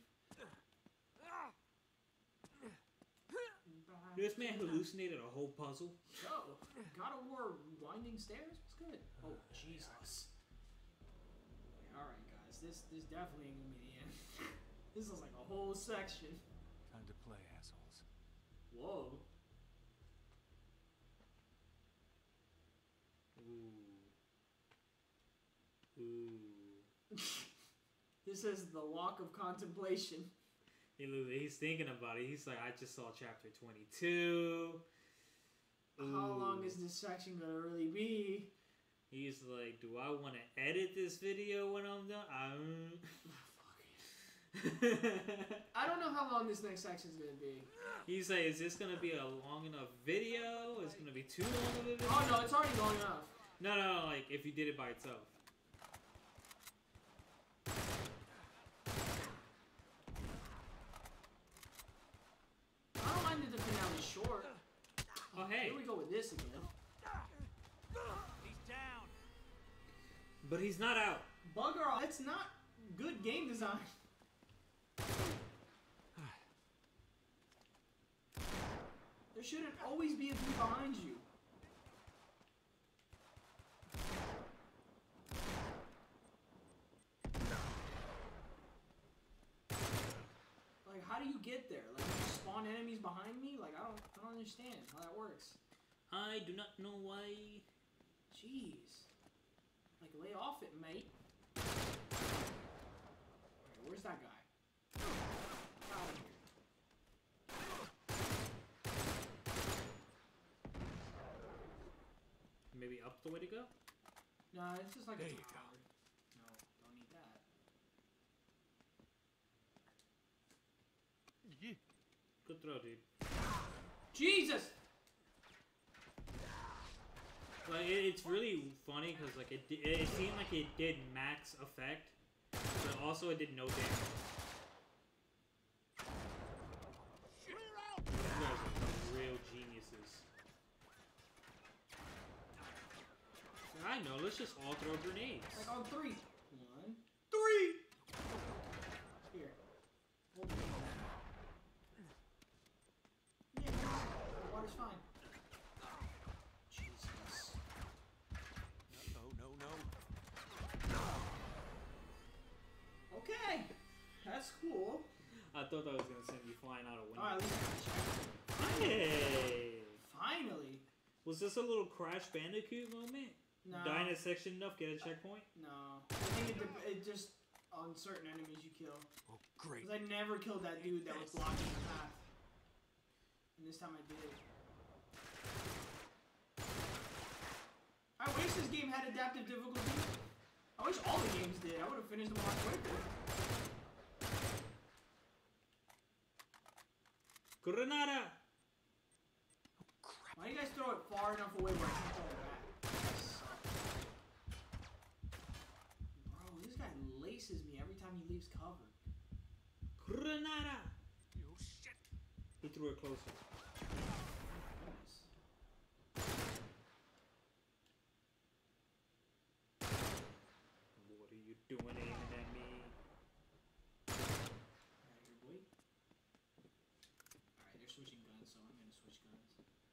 Back This man to life. hallucinated a whole puzzle. Oh, God of War winding stairs? What's good? Oh, Jesus. Okay, alright, guys. This definitely ain't gonna be the end. This is like a whole section. Time to play, assholes. Whoa. Ooh. Ooh. This is the walk of contemplation. He's thinking about it. He's like, I just saw chapter 22. How long is this section gonna really be? He's like, do I want to edit this video when I'm done? I don't know how long this next section's gonna be. He's like, is this gonna be a long enough video? Is it gonna be too long of a video? Oh no, it's already long enough. No, like if you did it by itself. I don't mind that the finale's short. Oh hey. Here we go with this again. He's down. But he's not out. Bugger off. That's not good game design. There shouldn't always be a dude behind you. Like, how do you get there? Like, you spawn enemies behind me? Like, I don't understand how that works. I do not know why. Jeez. Like, lay off it, mate. Alright, where's that guy? Out of here. Maybe up's the way to go? No, it's just like There a you tower. No, don't need that. Good throw, dude. Jesus! Like it's really funny because like it seemed like it did max effect, but also it did no damage. You guys are real geniuses. I know. Let's just all throw grenades. Like on 3. 1, 3! Here. Hold it. Yeah, the water's fine. Jesus. No. Okay. That's cool. I thought that was gonna send you flying out a window. Alright, at least I can check. Hey! Finally. Was this a little Crash Bandicoot moment? No. Die in a section enough, get a checkpoint? No. I think it just on certain enemies you kill. Oh, great. Because I never killed that dude that was blocking the path. And this time I did. I wish this game had adaptive difficulty. I wish all the games did. I would have finished them a lot quicker. Granada! Why do you guys throw it far enough away where I can throw it back? Bro, this guy laces me every time he leaves cover. Granada! You shit. He threw it closer. Goodness. What are you doing aiming at me? Alright, here, boy. Alright, they're switching guns, so I'm gonna switch guns.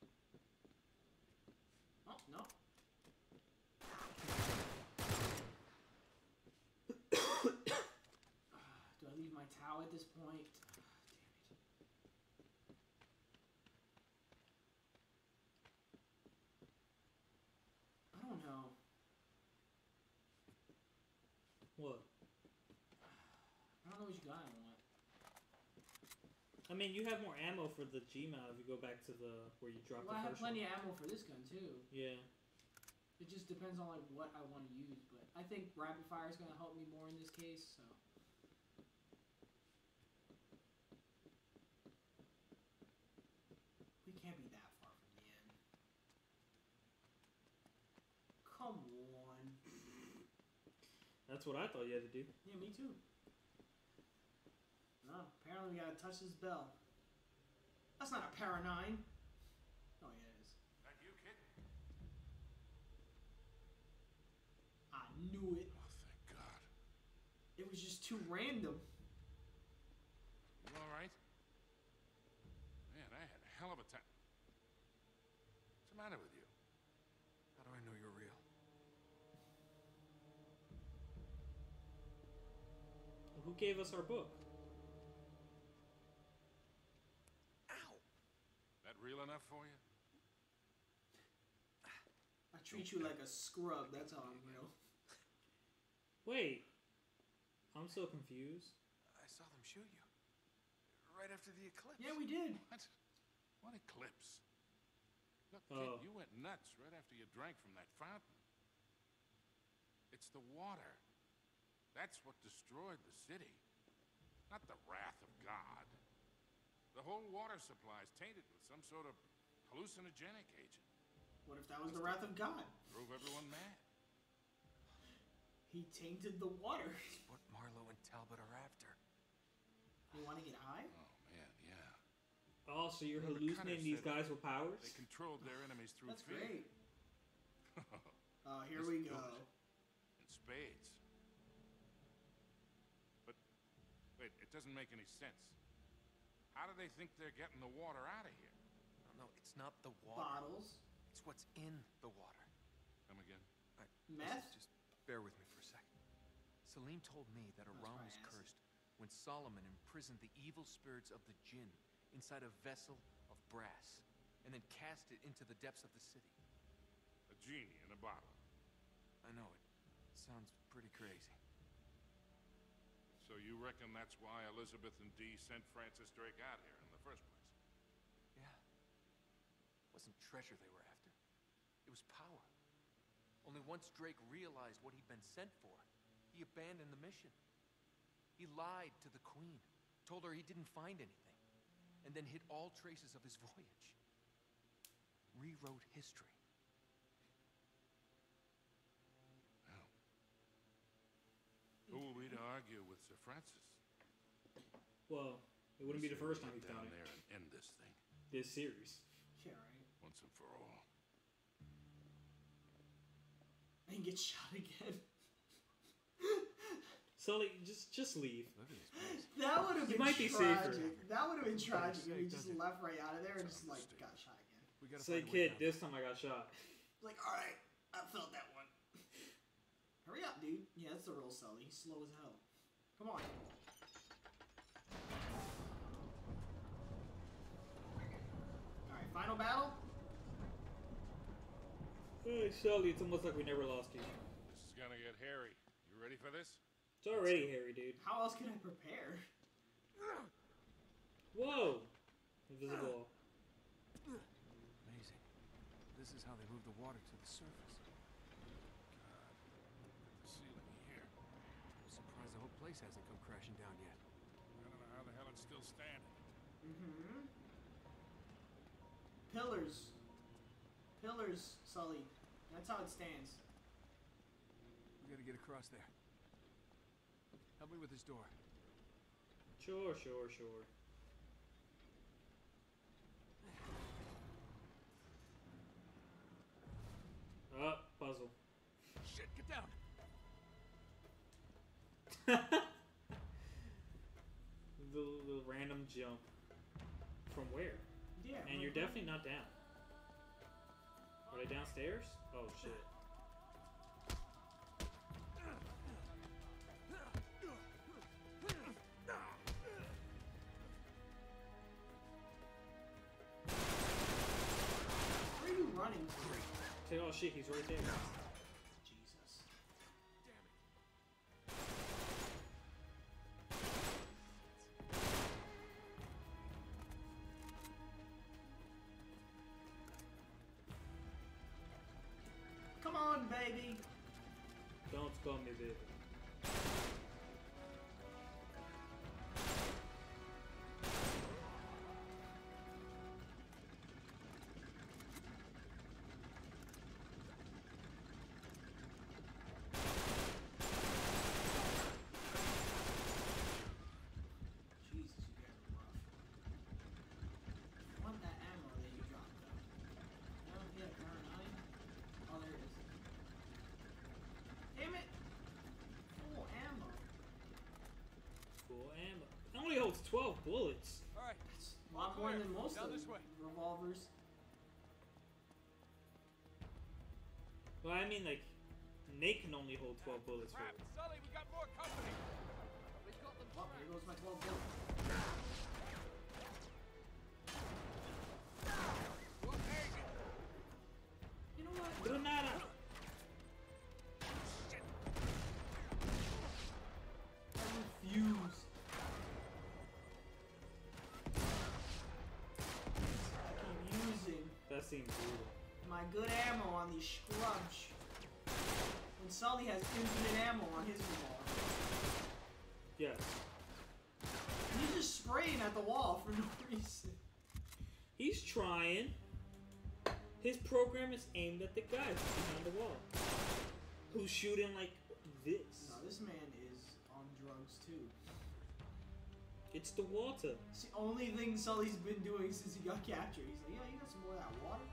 Oh, no. Do I leave my Tau at this point? Damn it. I don't know. What? I don't know which gun I want. I mean, you have more ammo for the Gmod if you go back to the where you dropped Well, I the have first plenty one. of ammo for this gun too. Yeah. It just depends on like what I want to use, but I think rapid fire is gonna help me more in this case. So. We can't be that far from the end. Come on. That's what I thought you had to do. Yeah, me too. No, apparently we gotta touch this bell. That's not a Para 9. Oh yeah, it is. That you, kid? I knew it. Oh, thank God. It was just too random. You all right? Man, I had a hell of a time. What's the matter with you? How do I know you're real? Who gave us our book? Ow! That real enough for you? I treat you like a scrub. That's how I'm real. Wait. I'm so confused. I saw them shoot you. right after the eclipse. Yeah, we did. What? What eclipse? Look, Oh. kid, you went nuts right after you drank from that fountain. It's the water. That's what destroyed the city. Not the wrath of God. The whole water supply is tainted with some sort of hallucinogenic agent. What if that was the wrath of God? Drove everyone mad. He tainted the water. It's what Marlowe and Talbot are after. You want to get high? Oh, man, yeah. Oh, so you're Well, the hallucinating cutter these said guys with powers? They controlled their enemies through That's fear. great. Oh, here This we is go. good. In spades. But, wait, it doesn't make any sense. How do they think they're getting the water out of here? No, it's not the water. Bottles. It's what's in the water. Come again? Meth? Just bear with me for a second. Salim told me that Aram my was ass. cursed when Solomon imprisoned the evil spirits of the jinn inside a vessel of brass and then cast it into the depths of the city. A genie in a bottle. I know it. Sounds pretty crazy. So you reckon that's why Elizabeth and Dee sent Francis Drake out here in the first place? Yeah. It wasn't treasure they were after. It was power. Only once Drake realized what he'd been sent for, he abandoned the mission. He lied to the Queen, told her he didn't find anything, and then hid all traces of his voyage. Rewrote history. Well, who are we to argue with Sir Francis? Well, it wouldn't be the first time he's down done it. there and end this thing This series. Yeah, right. once and for all. And get shot again. Sully, just leave. Look at this place. That would have You been might be tragic. safer. That would have been tragic if we Doesn't just it? left right out of there and just Sounds like stupid. got shot again. We gotta Say, find a way kid, down. this time I got shot. Like, all right, I felt that one. Hurry up, dude. Yeah, that's the real Sully. He's slow as hell. Come on. All right, final battle. Hey, Sully, it's almost like we never lost you. This is gonna get hairy. You ready for this? It's already hairy, dude. How else can I prepare? Whoa! Invisible. Amazing. This is how they move the water to the surface. God, the ceiling here. I'm surprised the whole place hasn't come crashing down yet. I don't know how the hell it's still standing. Mm-hmm. Pillars. Pillars, Sully. That's how it stands. We gotta get across there. Help me with this door. Sure, sure, sure. Puzzle. Shit, get down! The random jump. From where? Yeah. And you're definitely not down. Are they downstairs? Oh shit. Where are you running to? Say, oh shit, he's right there. Jesus. Damn it. Come on, baby. Don't call me baby. Jesus, you guys are rough. I want that ammo that you dropped, though. No, yeah, R9. Oh, there it is. Damn it! Full ammo. Full ammo. It only holds 12 bullets. Alright, That's a lot more than most Down of this the way. revolvers. Well, I mean, like, Nate can only hold 12 bullets for Crap, it. Sully, we got more company. we got them Oh, here goes my 12 bullets. You know what? Granada! I refuse. seemed brutal. My good ammo on these scrubs. When Sully has infinite ammo on his revolver. Yes. And he's just spraying at the wall for no reason. He's trying. His program is aimed at the guy behind the wall. Who's shooting like this. No, this man is on drugs too. It's the water. It's the only thing Sully's been doing since he got captured. He's like, yeah, you got some more of that water?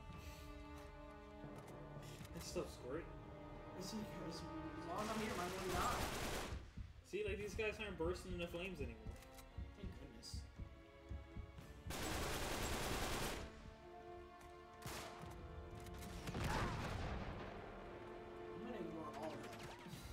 That stuff's great. As long as I'm here, might as well die. See, like these guys aren't bursting into flames anymore. Thank goodness. I'm gonna ignore all of that.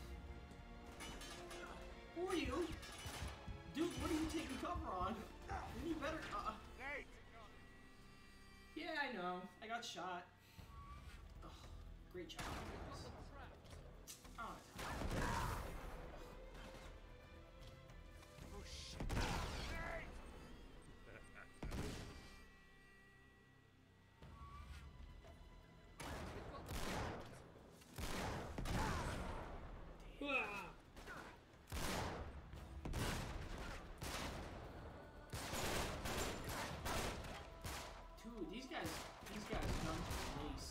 Who are you? Dude, what are you taking cover on? You need better. Nate! Yeah, I know. I got shot. Ugh, great job, guys. Oh, Oh, shit. Nate! Ah! dude, these guys done laced.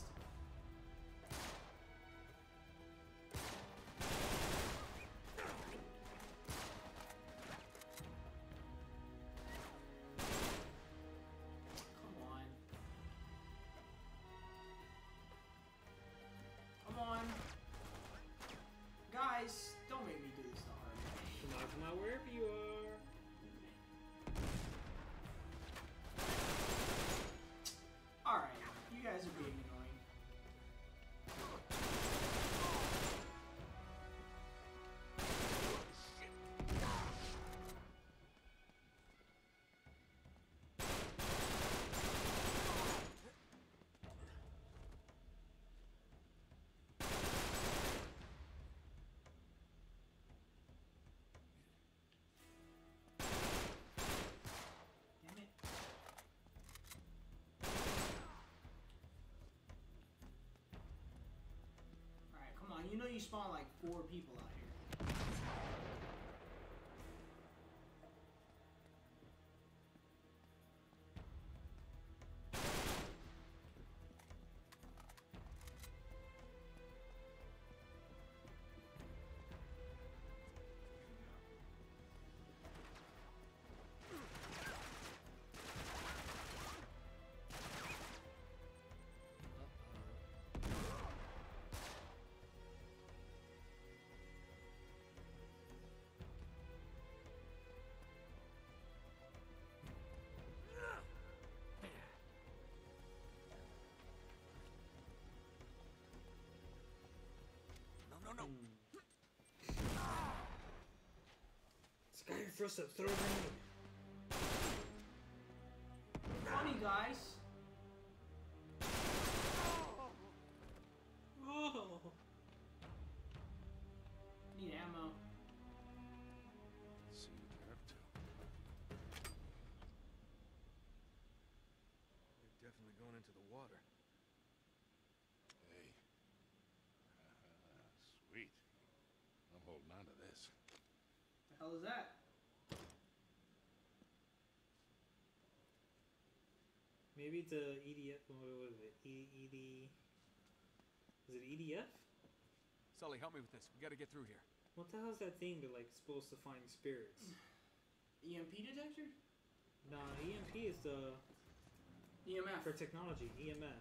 Come on. Come on. Guys, don't make me do this the hard way. Come out wherever you are. Alright, you guys are being annoying. Damn it. Alright, come on. You know you spawn like 4 people out here. No, no, no. Sky first up, throw a grenade. Funny, guys. Oh. Need ammo. See what they're up to. They're definitely going into the water. Hey. Sweet. I'm holding on to this. The hell is that? Maybe it's a EDF. What was it? ED. Is it EDF? Sully, help me with this. We gotta get through here. What the hell is that thing that like supposed to find spirits? EMP detector? Nah, EMP is the EMF. for technology. EMF.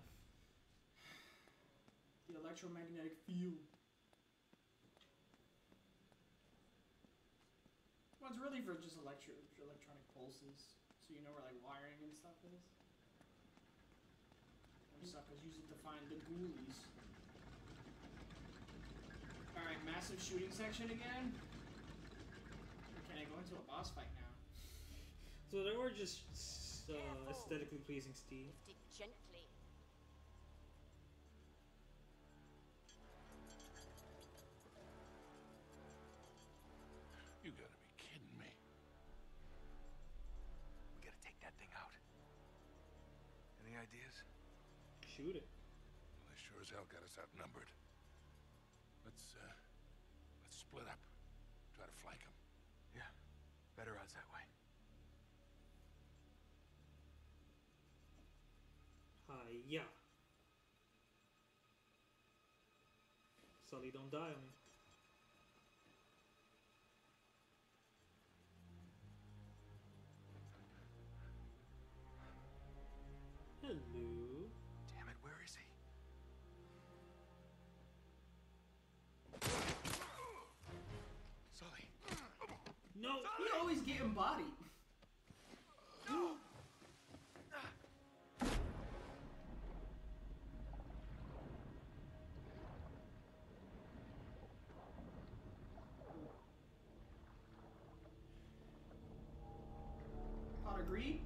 The electromagnetic field. Well, it's really for just electronic pulses, so you know where like wiring and stuff is. Them suckers use it to find the ghoulies. Alright, massive shooting section again. Or can I go into a boss fight now? So they were just aesthetically pleasing Steve. Lift it gently. You gotta be kidding me. We gotta take that thing out. Any ideas? shoot it. Well, they sure as hell got us outnumbered. Let's split up. Try to flank them. Yeah, better odds that way. Hi-ya. Sully, don't die on me. Hello. Damn it, where is he? Sully. No! He always getting bodied. Pot of greed?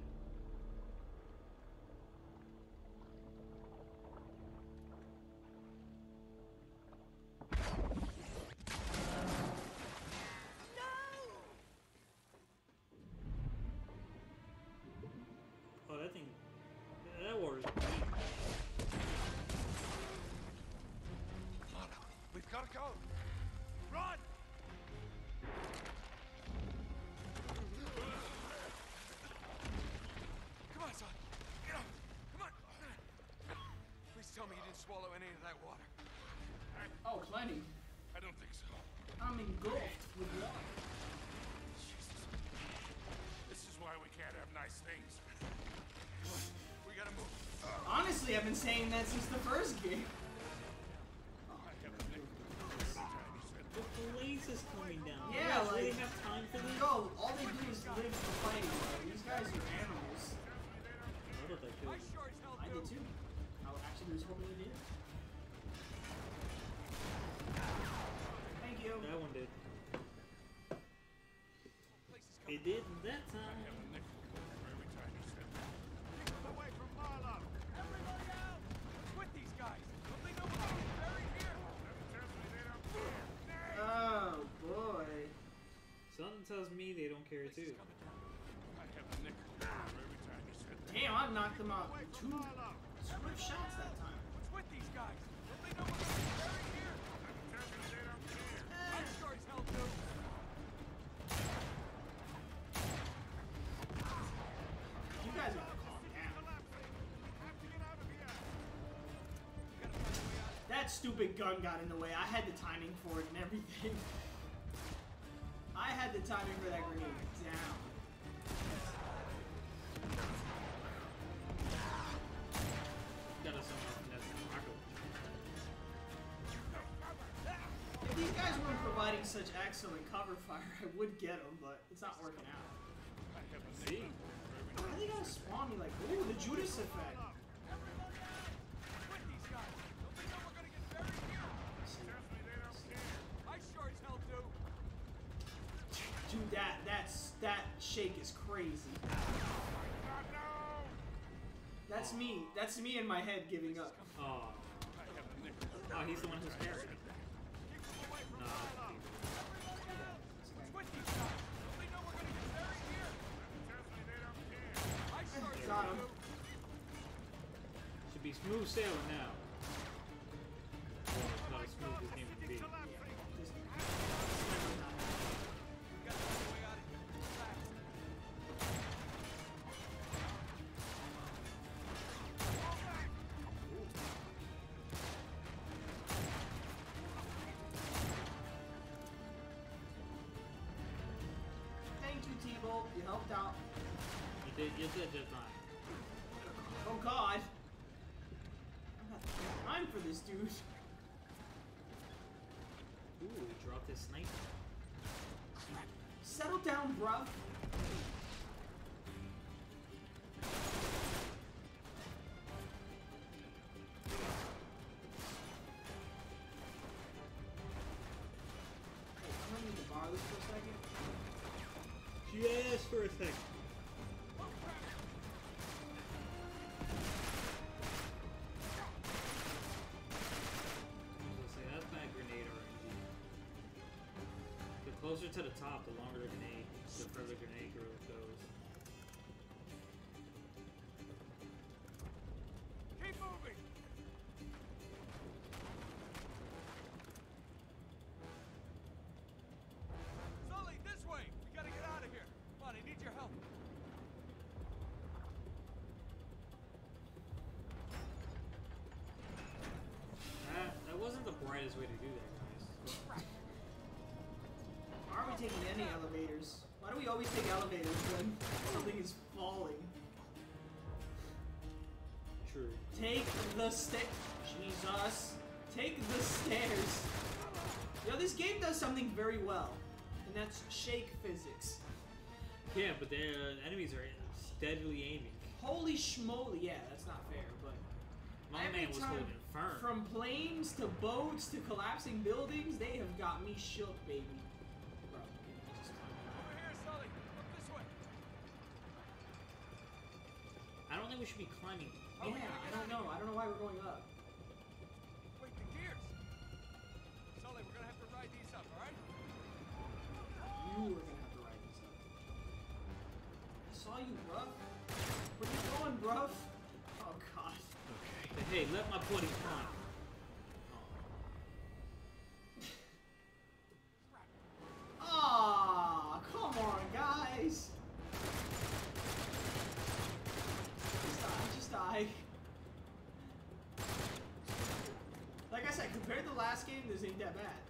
Oh, that thing. That war is weak. Come on, we've got to go. Run! Come on, son. Get up. Come on. Please tell me you didn't swallow any of that water. Oh, plenty. I don't think so. I'm engulfed with water. Jesus. This is why we can't have nice things. We gotta move. Honestly, I've been saying that since the first game. I have a nickel for every time you said The place is coming down. Yeah, You guys really like- have time for this? Yo, all they do is live for fighting. Bro. These guys are animals. I thought that killed I you. sure as hell I do. did too. I actually was hoping they did. Thank you. That one did. Place is coming. It did that I time. have a nickel for every time you said that. Away from Marlowe! Everybody out! What's with these guys? Don't they know we're gonna get buried here? Tells me they don't care. Oh boy. Something tells me they don't care Place is too. coming down. I have a nickel for every time you said that. Damn, I knocked them out with two Marlowe! swift shots that time. What's with these guys? Don't they know we're gonna get buried here? Tells me they don't care. I sure as hell do. You guys gotta calm down. Have to get out of here! We gotta find a way out. That stupid gun got in the way. I had the timing for it and everything. I had the timing for that grenade down. Gotta somehow finesse the rocket. If these guys weren't providing such excellent cover fire, I would get them, but it's not working out. I have a See? nickel for every Why time are they gonna spawn me like, ooh, the Judas effect? What's with these guys? Don't they know we're gonna get buried here? tells me they don't care. I sure as hell do. Dude, that shake is crazy. God, no! That's me. That's me in my head giving up. Oh. I have a nickel. Oh, he's the one who's carrying it. Nah. What's with these guys? Don't they know we're gonna get buried here? Tells me they don't care. I sure as Got hell him. do. Should be smooth sailing now. Well, it's not as smooth as game would be. Just- We gotta find a way out of here. Fast. Thank you, T-Bolt. You helped out. You did just fine. Oh God. I got time for this dude. Ooh, he dropped his sniper. Settle down, bruv. Hey, I'm gonna need to borrow this for a second. Just for a second. So say that's bad grenade RNG. The closer to the top, the longer the grenade, the further grenade goes. Keep moving. best way to do that, guys. Why aren't we taking any elevators? Why do we always take elevators when something is falling? True. Take the Jesus. Take the stairs. Yo, this game does something very well, and that's shake physics. Yeah, but the enemies are steadily aiming. Holy schmoly, yeah, that's not fair, but My every man was time, holding firm. from planes to boats to collapsing buildings, they have got me shook, baby. Bro, can I just climb Over here, Sully. Up this way. I don't think we should be climbing. Yeah, I don't know. I don't know why we're going up. Wait, the gears. Sully, we're gonna have to ride these up, all right? You were gonna have to ride these up. I saw you, bruv. Where you going, bruv? Oh, God. But hey, let my buddy climb. Aw, come on, guys. Just die. Like I said, compared to the last game, this ain't that bad.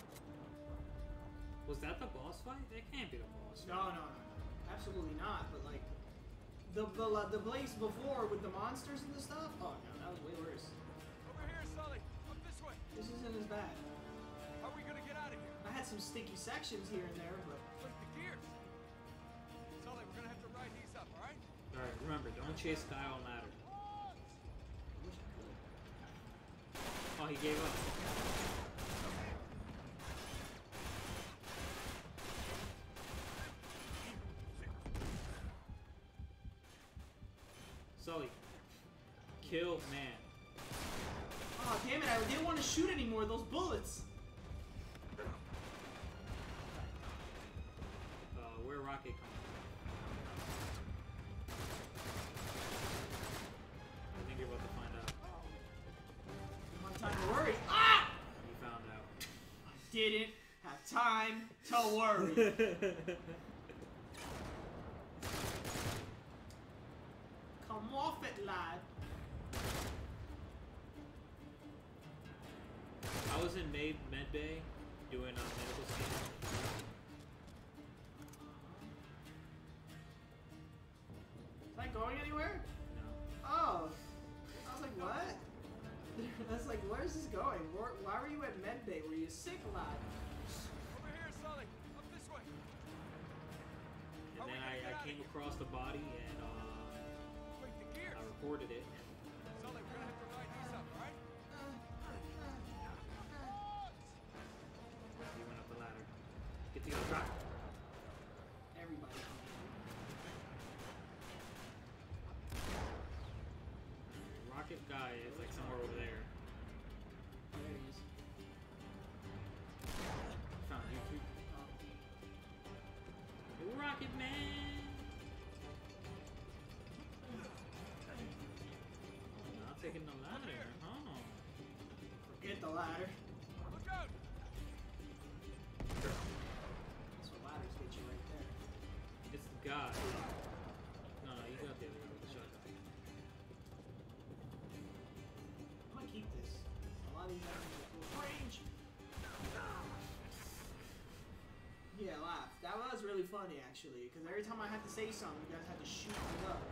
Was that the boss fight? That can't be the boss fight. No, absolutely not. But like, the place before with the monsters and the stuff. Oh no, that was way worse. Over here, Sully. Up this way. This isn't as bad. How are we gonna get out of here? I had some sticky sections here and there, but Wait, the gears. Sully, we're gonna have to ride these up, all right? Alright, remember, don't chase Sky on ladder. I wish I could. Oh, he gave up. Sully, kill man. Oh damn it! I didn't want to shoot anymore. Those bullets. Where Rocket coming from? I think you're about to find out. Come on, time to worry. Ah! You found out. Didn't have time to worry. Come off it, lad. I was in med bay doing medical scanning. Is that going anywhere? No. Oh. I was like, what? I was like, where's this going? Why were you at medbay? Were you sick, lad? Over here, Sully. Up this way. And then I came across the body and Wait, the gears. I reported it. Sully, we're gonna have to ride these up, all right? He went up the ladder. Get the other drop. Everybody. Rocket guy is like somewhere over there. There he is. Found you too. Rocket Man! Not taking the ladder, huh? Forget the ladder. Look out! That's what ladders get you right there. It's the guy. No, you got the other guy with the shotgun. I'm gonna keep this. A lot of these enemies are close range. Yeah, laugh. That was really funny, actually, because every time I had to say something, you guys had to shoot me up.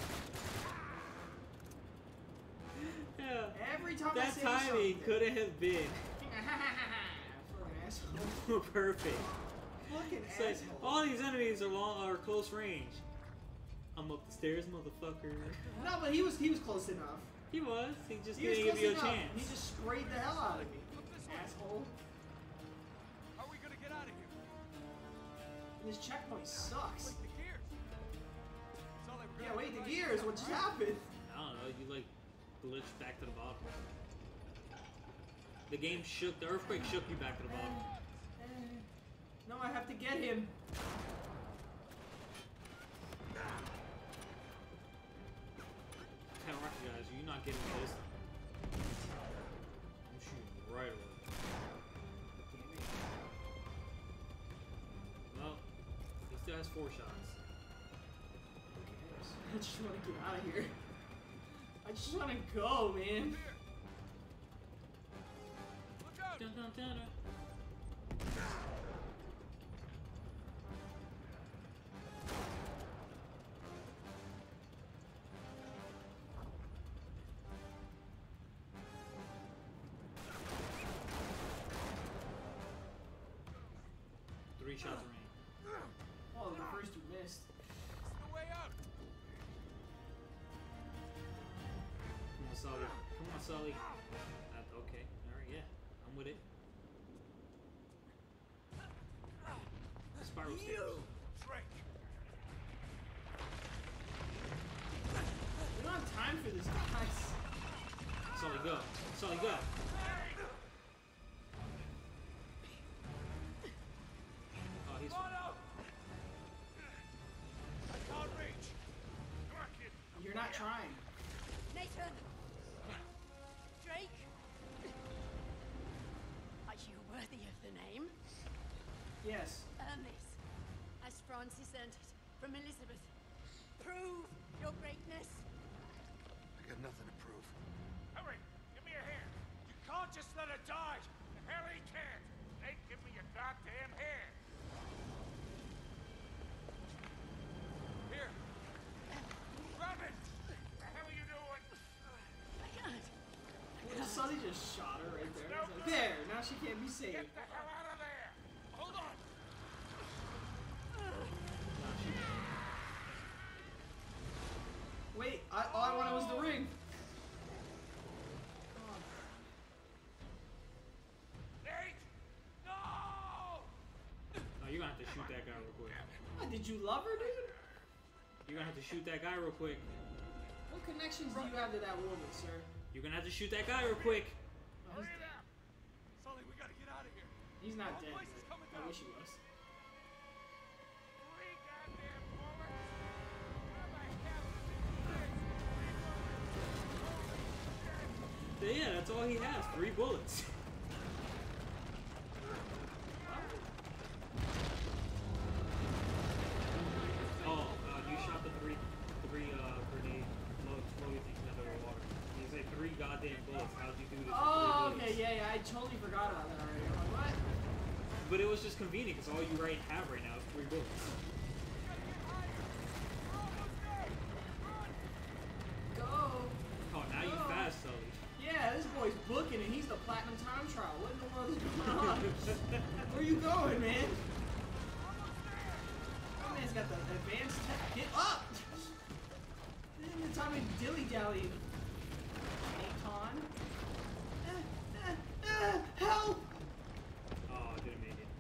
Yeah. Every time I That say timing something. could have been Fucking asshole. perfect. Fucking It's like, asshole. all these enemies are close range. I'm up the stairs, motherfucker. No, but he was close enough. He was. He just He was didn't give close you a enough. chance. He just sprayed the hell out of me. Asshole. How are we gonna get out of here? And this checkpoint sucks. Wait, the gears. Sully, we're gonna Yeah, have wait, to the ride these gears. up, What just all right? happened? I don't know. You like glitched back to the bottom. The game shook. The earthquake shook you back to the bottom. No, I have to get him. Kind of rocky guys. You're not getting this. I'm shooting right away. Well, he still has 4 shots. I just want to get out of here. I just want to go, man. Here. Look out! Dun, dun, dun, dun. Three shots remaining. Oh, the first you missed. This is the way out. Come on, Sully. Come on, Sully. Okay. Alright, yeah. I'm with it. Spiral stairs. Drake. We don't have time for this, guys. Sully, go. Sully, go. Oh, he's fine. Mono! I can't reach. Come on, kid. You're not trying. Nathan! Drake? Are you worthy of the name? Yes. Earn this, as Francis earned it from Elizabeth. Prove your greatness. I got nothing to prove. Hurry! Give me a hand. You can't just let her die. The hell he can't. Nate, give me your goddamn hand. Here. Grab it. What the hell are you doing? I can't. Sully just shot her right there. He's like, there, now she can't be saved. Get the hell out of there. Hold on. Wait, all I wanted was the ring. Nate! No! Oh, you're gonna have to shoot that guy real quick. What, did you love her, dude? You're gonna have to shoot that guy real quick. What connections do you have to that woman, sir? You're gonna have to shoot that guy real quick. Oh, Hurry it up. Sully, we gotta get out of here. he's not Whole dead. place is coming I down. wish he was. Three goddamn bullets. Where the hell is this? Yeah, that's all he has. 3 bullets. Oh, you shot the three grenade floaty things into the water. You say 3 goddamn bullets. How'd you do this? with 3 Oh, bullets? okay, yeah, I totally forgot about that already. I'm like, what? But it was just convenient because all you have right now is 3 bullets. Go. Oh, now you Oh. fast, Sully. Yeah, this boy's booking and he's the platinum time trial. What in the world is going on? Where you going, man? That man's got the advanced tech. Get up! This isn't the time to dilly-dally. Aton. Help! Oh, didn't make it.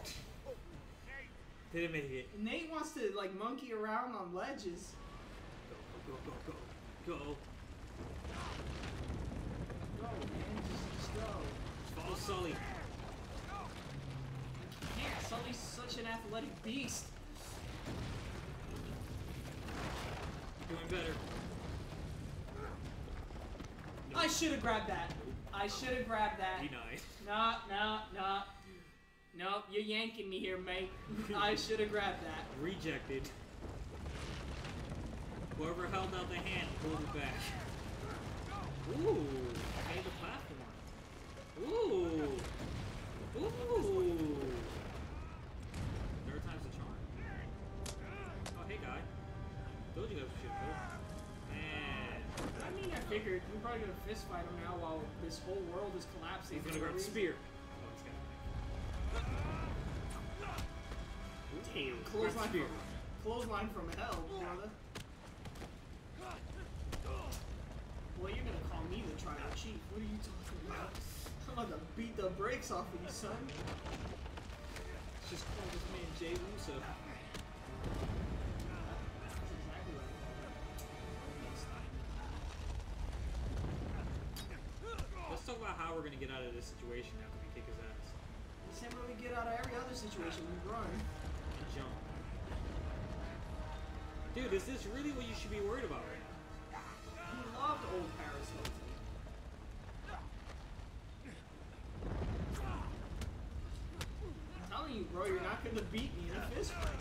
Didn't make it. Nate wants to, like, monkey around on ledges. Go, go, go, go, go. Go, man. Just go. Follow Sully. Yeah, Sully's such an athletic beast. Doing better. I should have grabbed that. I should have grabbed that. Denied. No. Nope, you're yanking me here, mate. I should have grabbed that. Rejected. Whoever held out the hand pulled it back. Ooh, made the platform. Ooh. Third time's the charm. Oh, hey, guy. Told you guys we should go. Man. I mean, I figured we're probably gonna fist fight him now while this whole world is collapsing. He's gonna grab the spear. Oh, he's got a knife. Damn, clothesline from hell, brother. Well, you're gonna call me the tribal chief. What are you talking about? I'm about to beat the brakes off of you, son. Just call this man Jay Uso. That's exactly what Let's talk about how we're gonna get out of this situation after we kick his ass. The same way we get out of every other situation, we run. And jump. Dude, is this really what you should be worried about right now? He loved old Paris Hilton. I'm telling you, bro, you're not gonna beat me in a fist fight.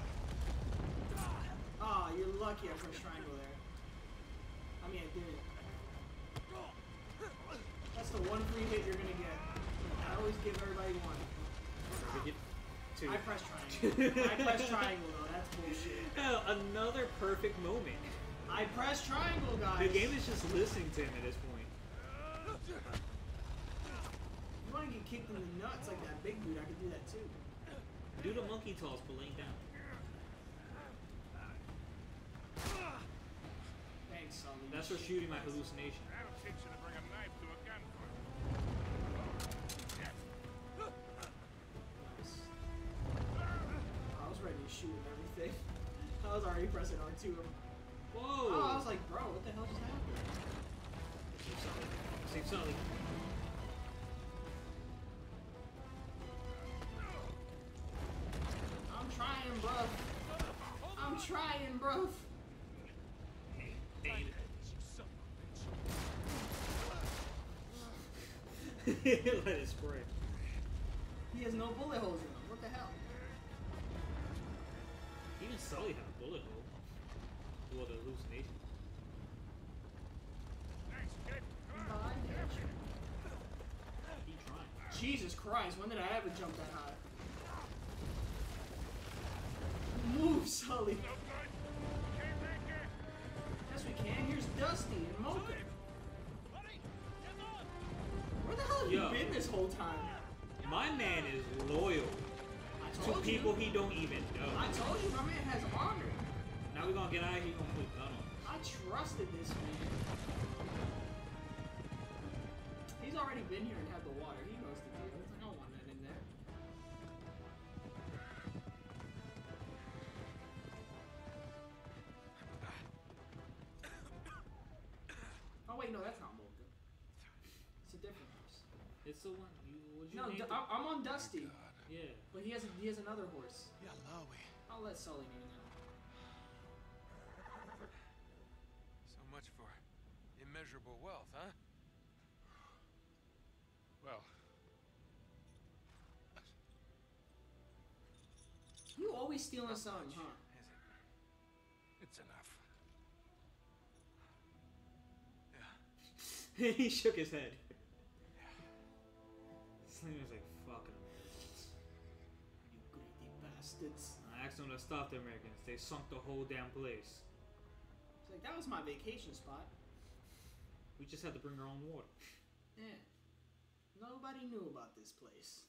Ah, you're lucky I pushed triangle there. I mean, I did. That's the one free hit you're gonna get. That always give everybody one. We get two. I press triangle. I press triangle though. That's bullshit. Hell, another perfect moment. I press triangle, guys. The game is just listening to him at this point. You want to get kicked in the nuts like that big dude? I could do that too. Do the monkey toss, but laying down. Thanks, Sully. That's for shooting my hallucination. That'll teach you to bring a knife to a gunfight. Nice. I was ready to shoot and everything. I was already pressing R2. Whoa! Oh, I was like, bro, what the hell just happened? Save Sully. Save Sully. I'm trying, bruv. I'm trying, bruv. Damn You son of a bitch. it. Let it spray. He has no bullet holes in him. What the hell? Even Sully had a bullet hole. Well, the hallucination. Thanks, kid. Come on. Keep trying. Jesus Christ, when did I ever jump that high? Move, Sully. No good. Can't make it. Yes, we can. Here's Dusty and Mocha. Buddy, get on. Where the hell have Yo. you been this whole time? My man is loyal I to told people you. he don't even know. I told you, my man has honor. Now we're gonna get out of here. He's gonna put a gun on. I trusted this man. He's already been here and had the water. He knows the deal. He's like, I don't want that in there. Oh wait, no, that's not Mocha. It's a different horse. It's the one. What'd you No, name it? I'm on Dusty, Yeah. but he has another horse. I'll let Sully name it. So much for immeasurable wealth, huh? Well, You always stealing something, huh? Is it? it's enough. Yeah. He shook his head. Slim was like, fucking Americans. You greedy bastards. I asked them to stop the Americans. They sunk the whole damn place. It's like, that was my vacation spot. We just had to bring our own water. Yeah. Nobody knew about this place.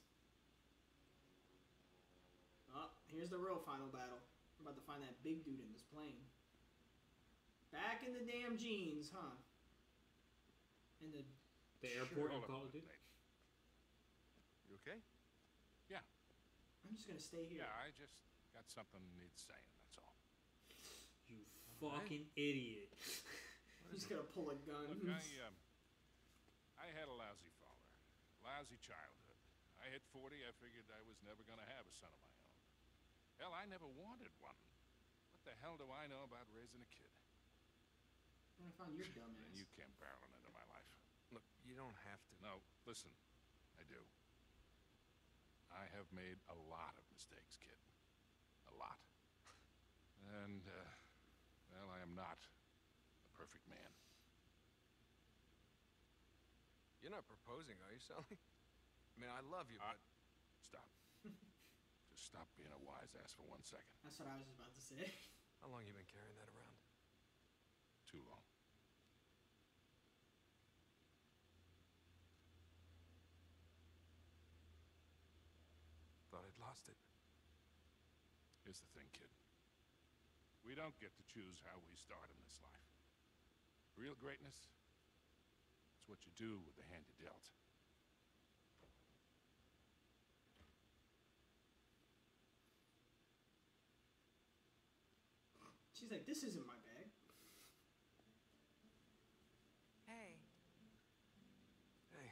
Oh, here's the real final battle. We're about to find that big dude in this plane. Back in the damn jeans, huh? In the... The airport in Hold Call up, of Duty. mate. You okay? I'm just gonna stay here. Yeah, I just got something needs saying, that's all. You fucking idiot. He's gonna pull a gun. Look, I had a lousy father. Lousy childhood. I hit 40, I figured I was never gonna have a son of my own. Hell, I never wanted one. What the hell do I know about raising a kid? I found your And dumbass. you came barreling into my life. Look, you don't have to. No, listen, I do. I have made a lot of mistakes, kid. A lot. And, well, I am not a perfect man. You're not proposing, are you, Sully? I mean, I love you, but Stop. Just stop being a wise ass for 1 second. That's what I was just about to say. how long you been carrying that around? Too long. Thought I'd lost it. Here's the thing, kid. We don't get to choose how we start in this life. Real greatness, it's what you do with the hand you dealt. She's like, this isn't my bag. Hey, Hey.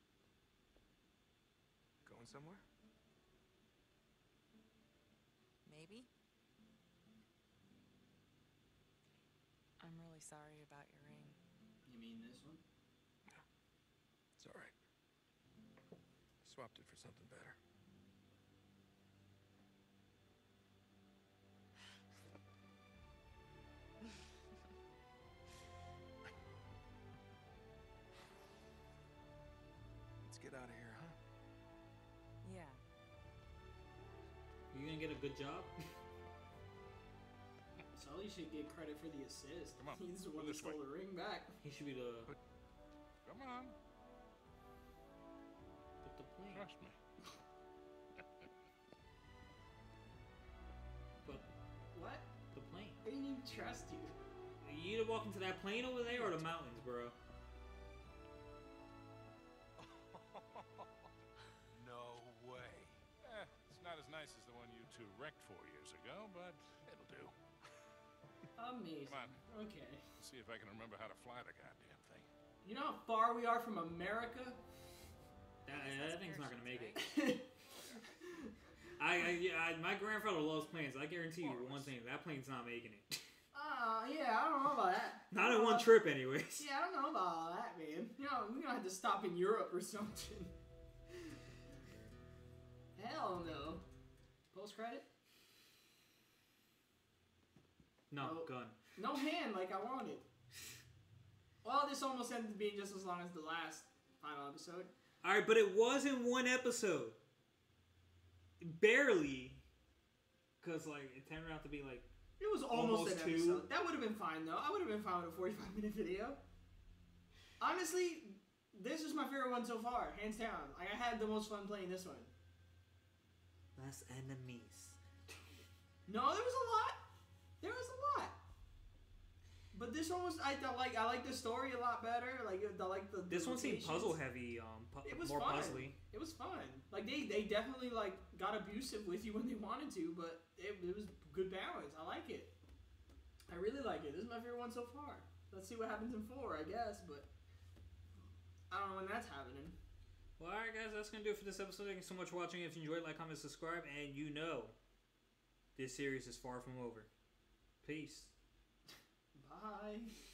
Going somewhere? maybe? I'm really sorry about your ring. You mean this one? It's all right. Swapped it for something better. Let's get out of here, huh? You gonna get a good job? Sully should get credit for the assist. Come on, He's the one go that this way. stole the ring back. He should be the Come on, plane. trust me. But What? the plane. I didn't even trust you. You either walk into that plane over there or the mountains, bro. No way. It's not as nice as the one you two wrecked 4 years ago, but it'll do. Amazing. Come on. Okay. Let's see if I can remember how to fly the goddamn thing. You know how far we are from America? That thing's not gonna make it. My grandfather loves planes. I guarantee you one thing: that plane's not making it. Yeah, I don't know about that. Not in one trip, anyways. Yeah, I don't know about all that, man. You know, we're gonna have to stop in Europe or something. Hell no. Post credit? No, Nope. gun. No hand like I wanted. Well, this almost ended up being just as long as the last final episode. All right, but it was in one episode. Barely. Because, like, it turned out to be, like, It was almost an Almost two. episode. That would have been fine, though. I would have been fine with a 45-minute video. Honestly, this is my favorite one so far, hands down. Like, I had the most fun playing this one. less enemies. No, there was a lot. There was a lot. But this one was I like the story a lot better. Like the This one seemed locations. puzzle heavy. It was more fun. puzzly. It was fun. Like they definitely like got abusive with you when they wanted to, but it was good balance. I like it. I really like it. This is my favorite one so far. Let's see what happens in 4, I guess, but I don't know when that's happening. Well, alright guys, that's going to do it for this episode. Thank you so much for watching. If you enjoyed, like, comment, subscribe, and you know this series is far from over. Peace. Bye.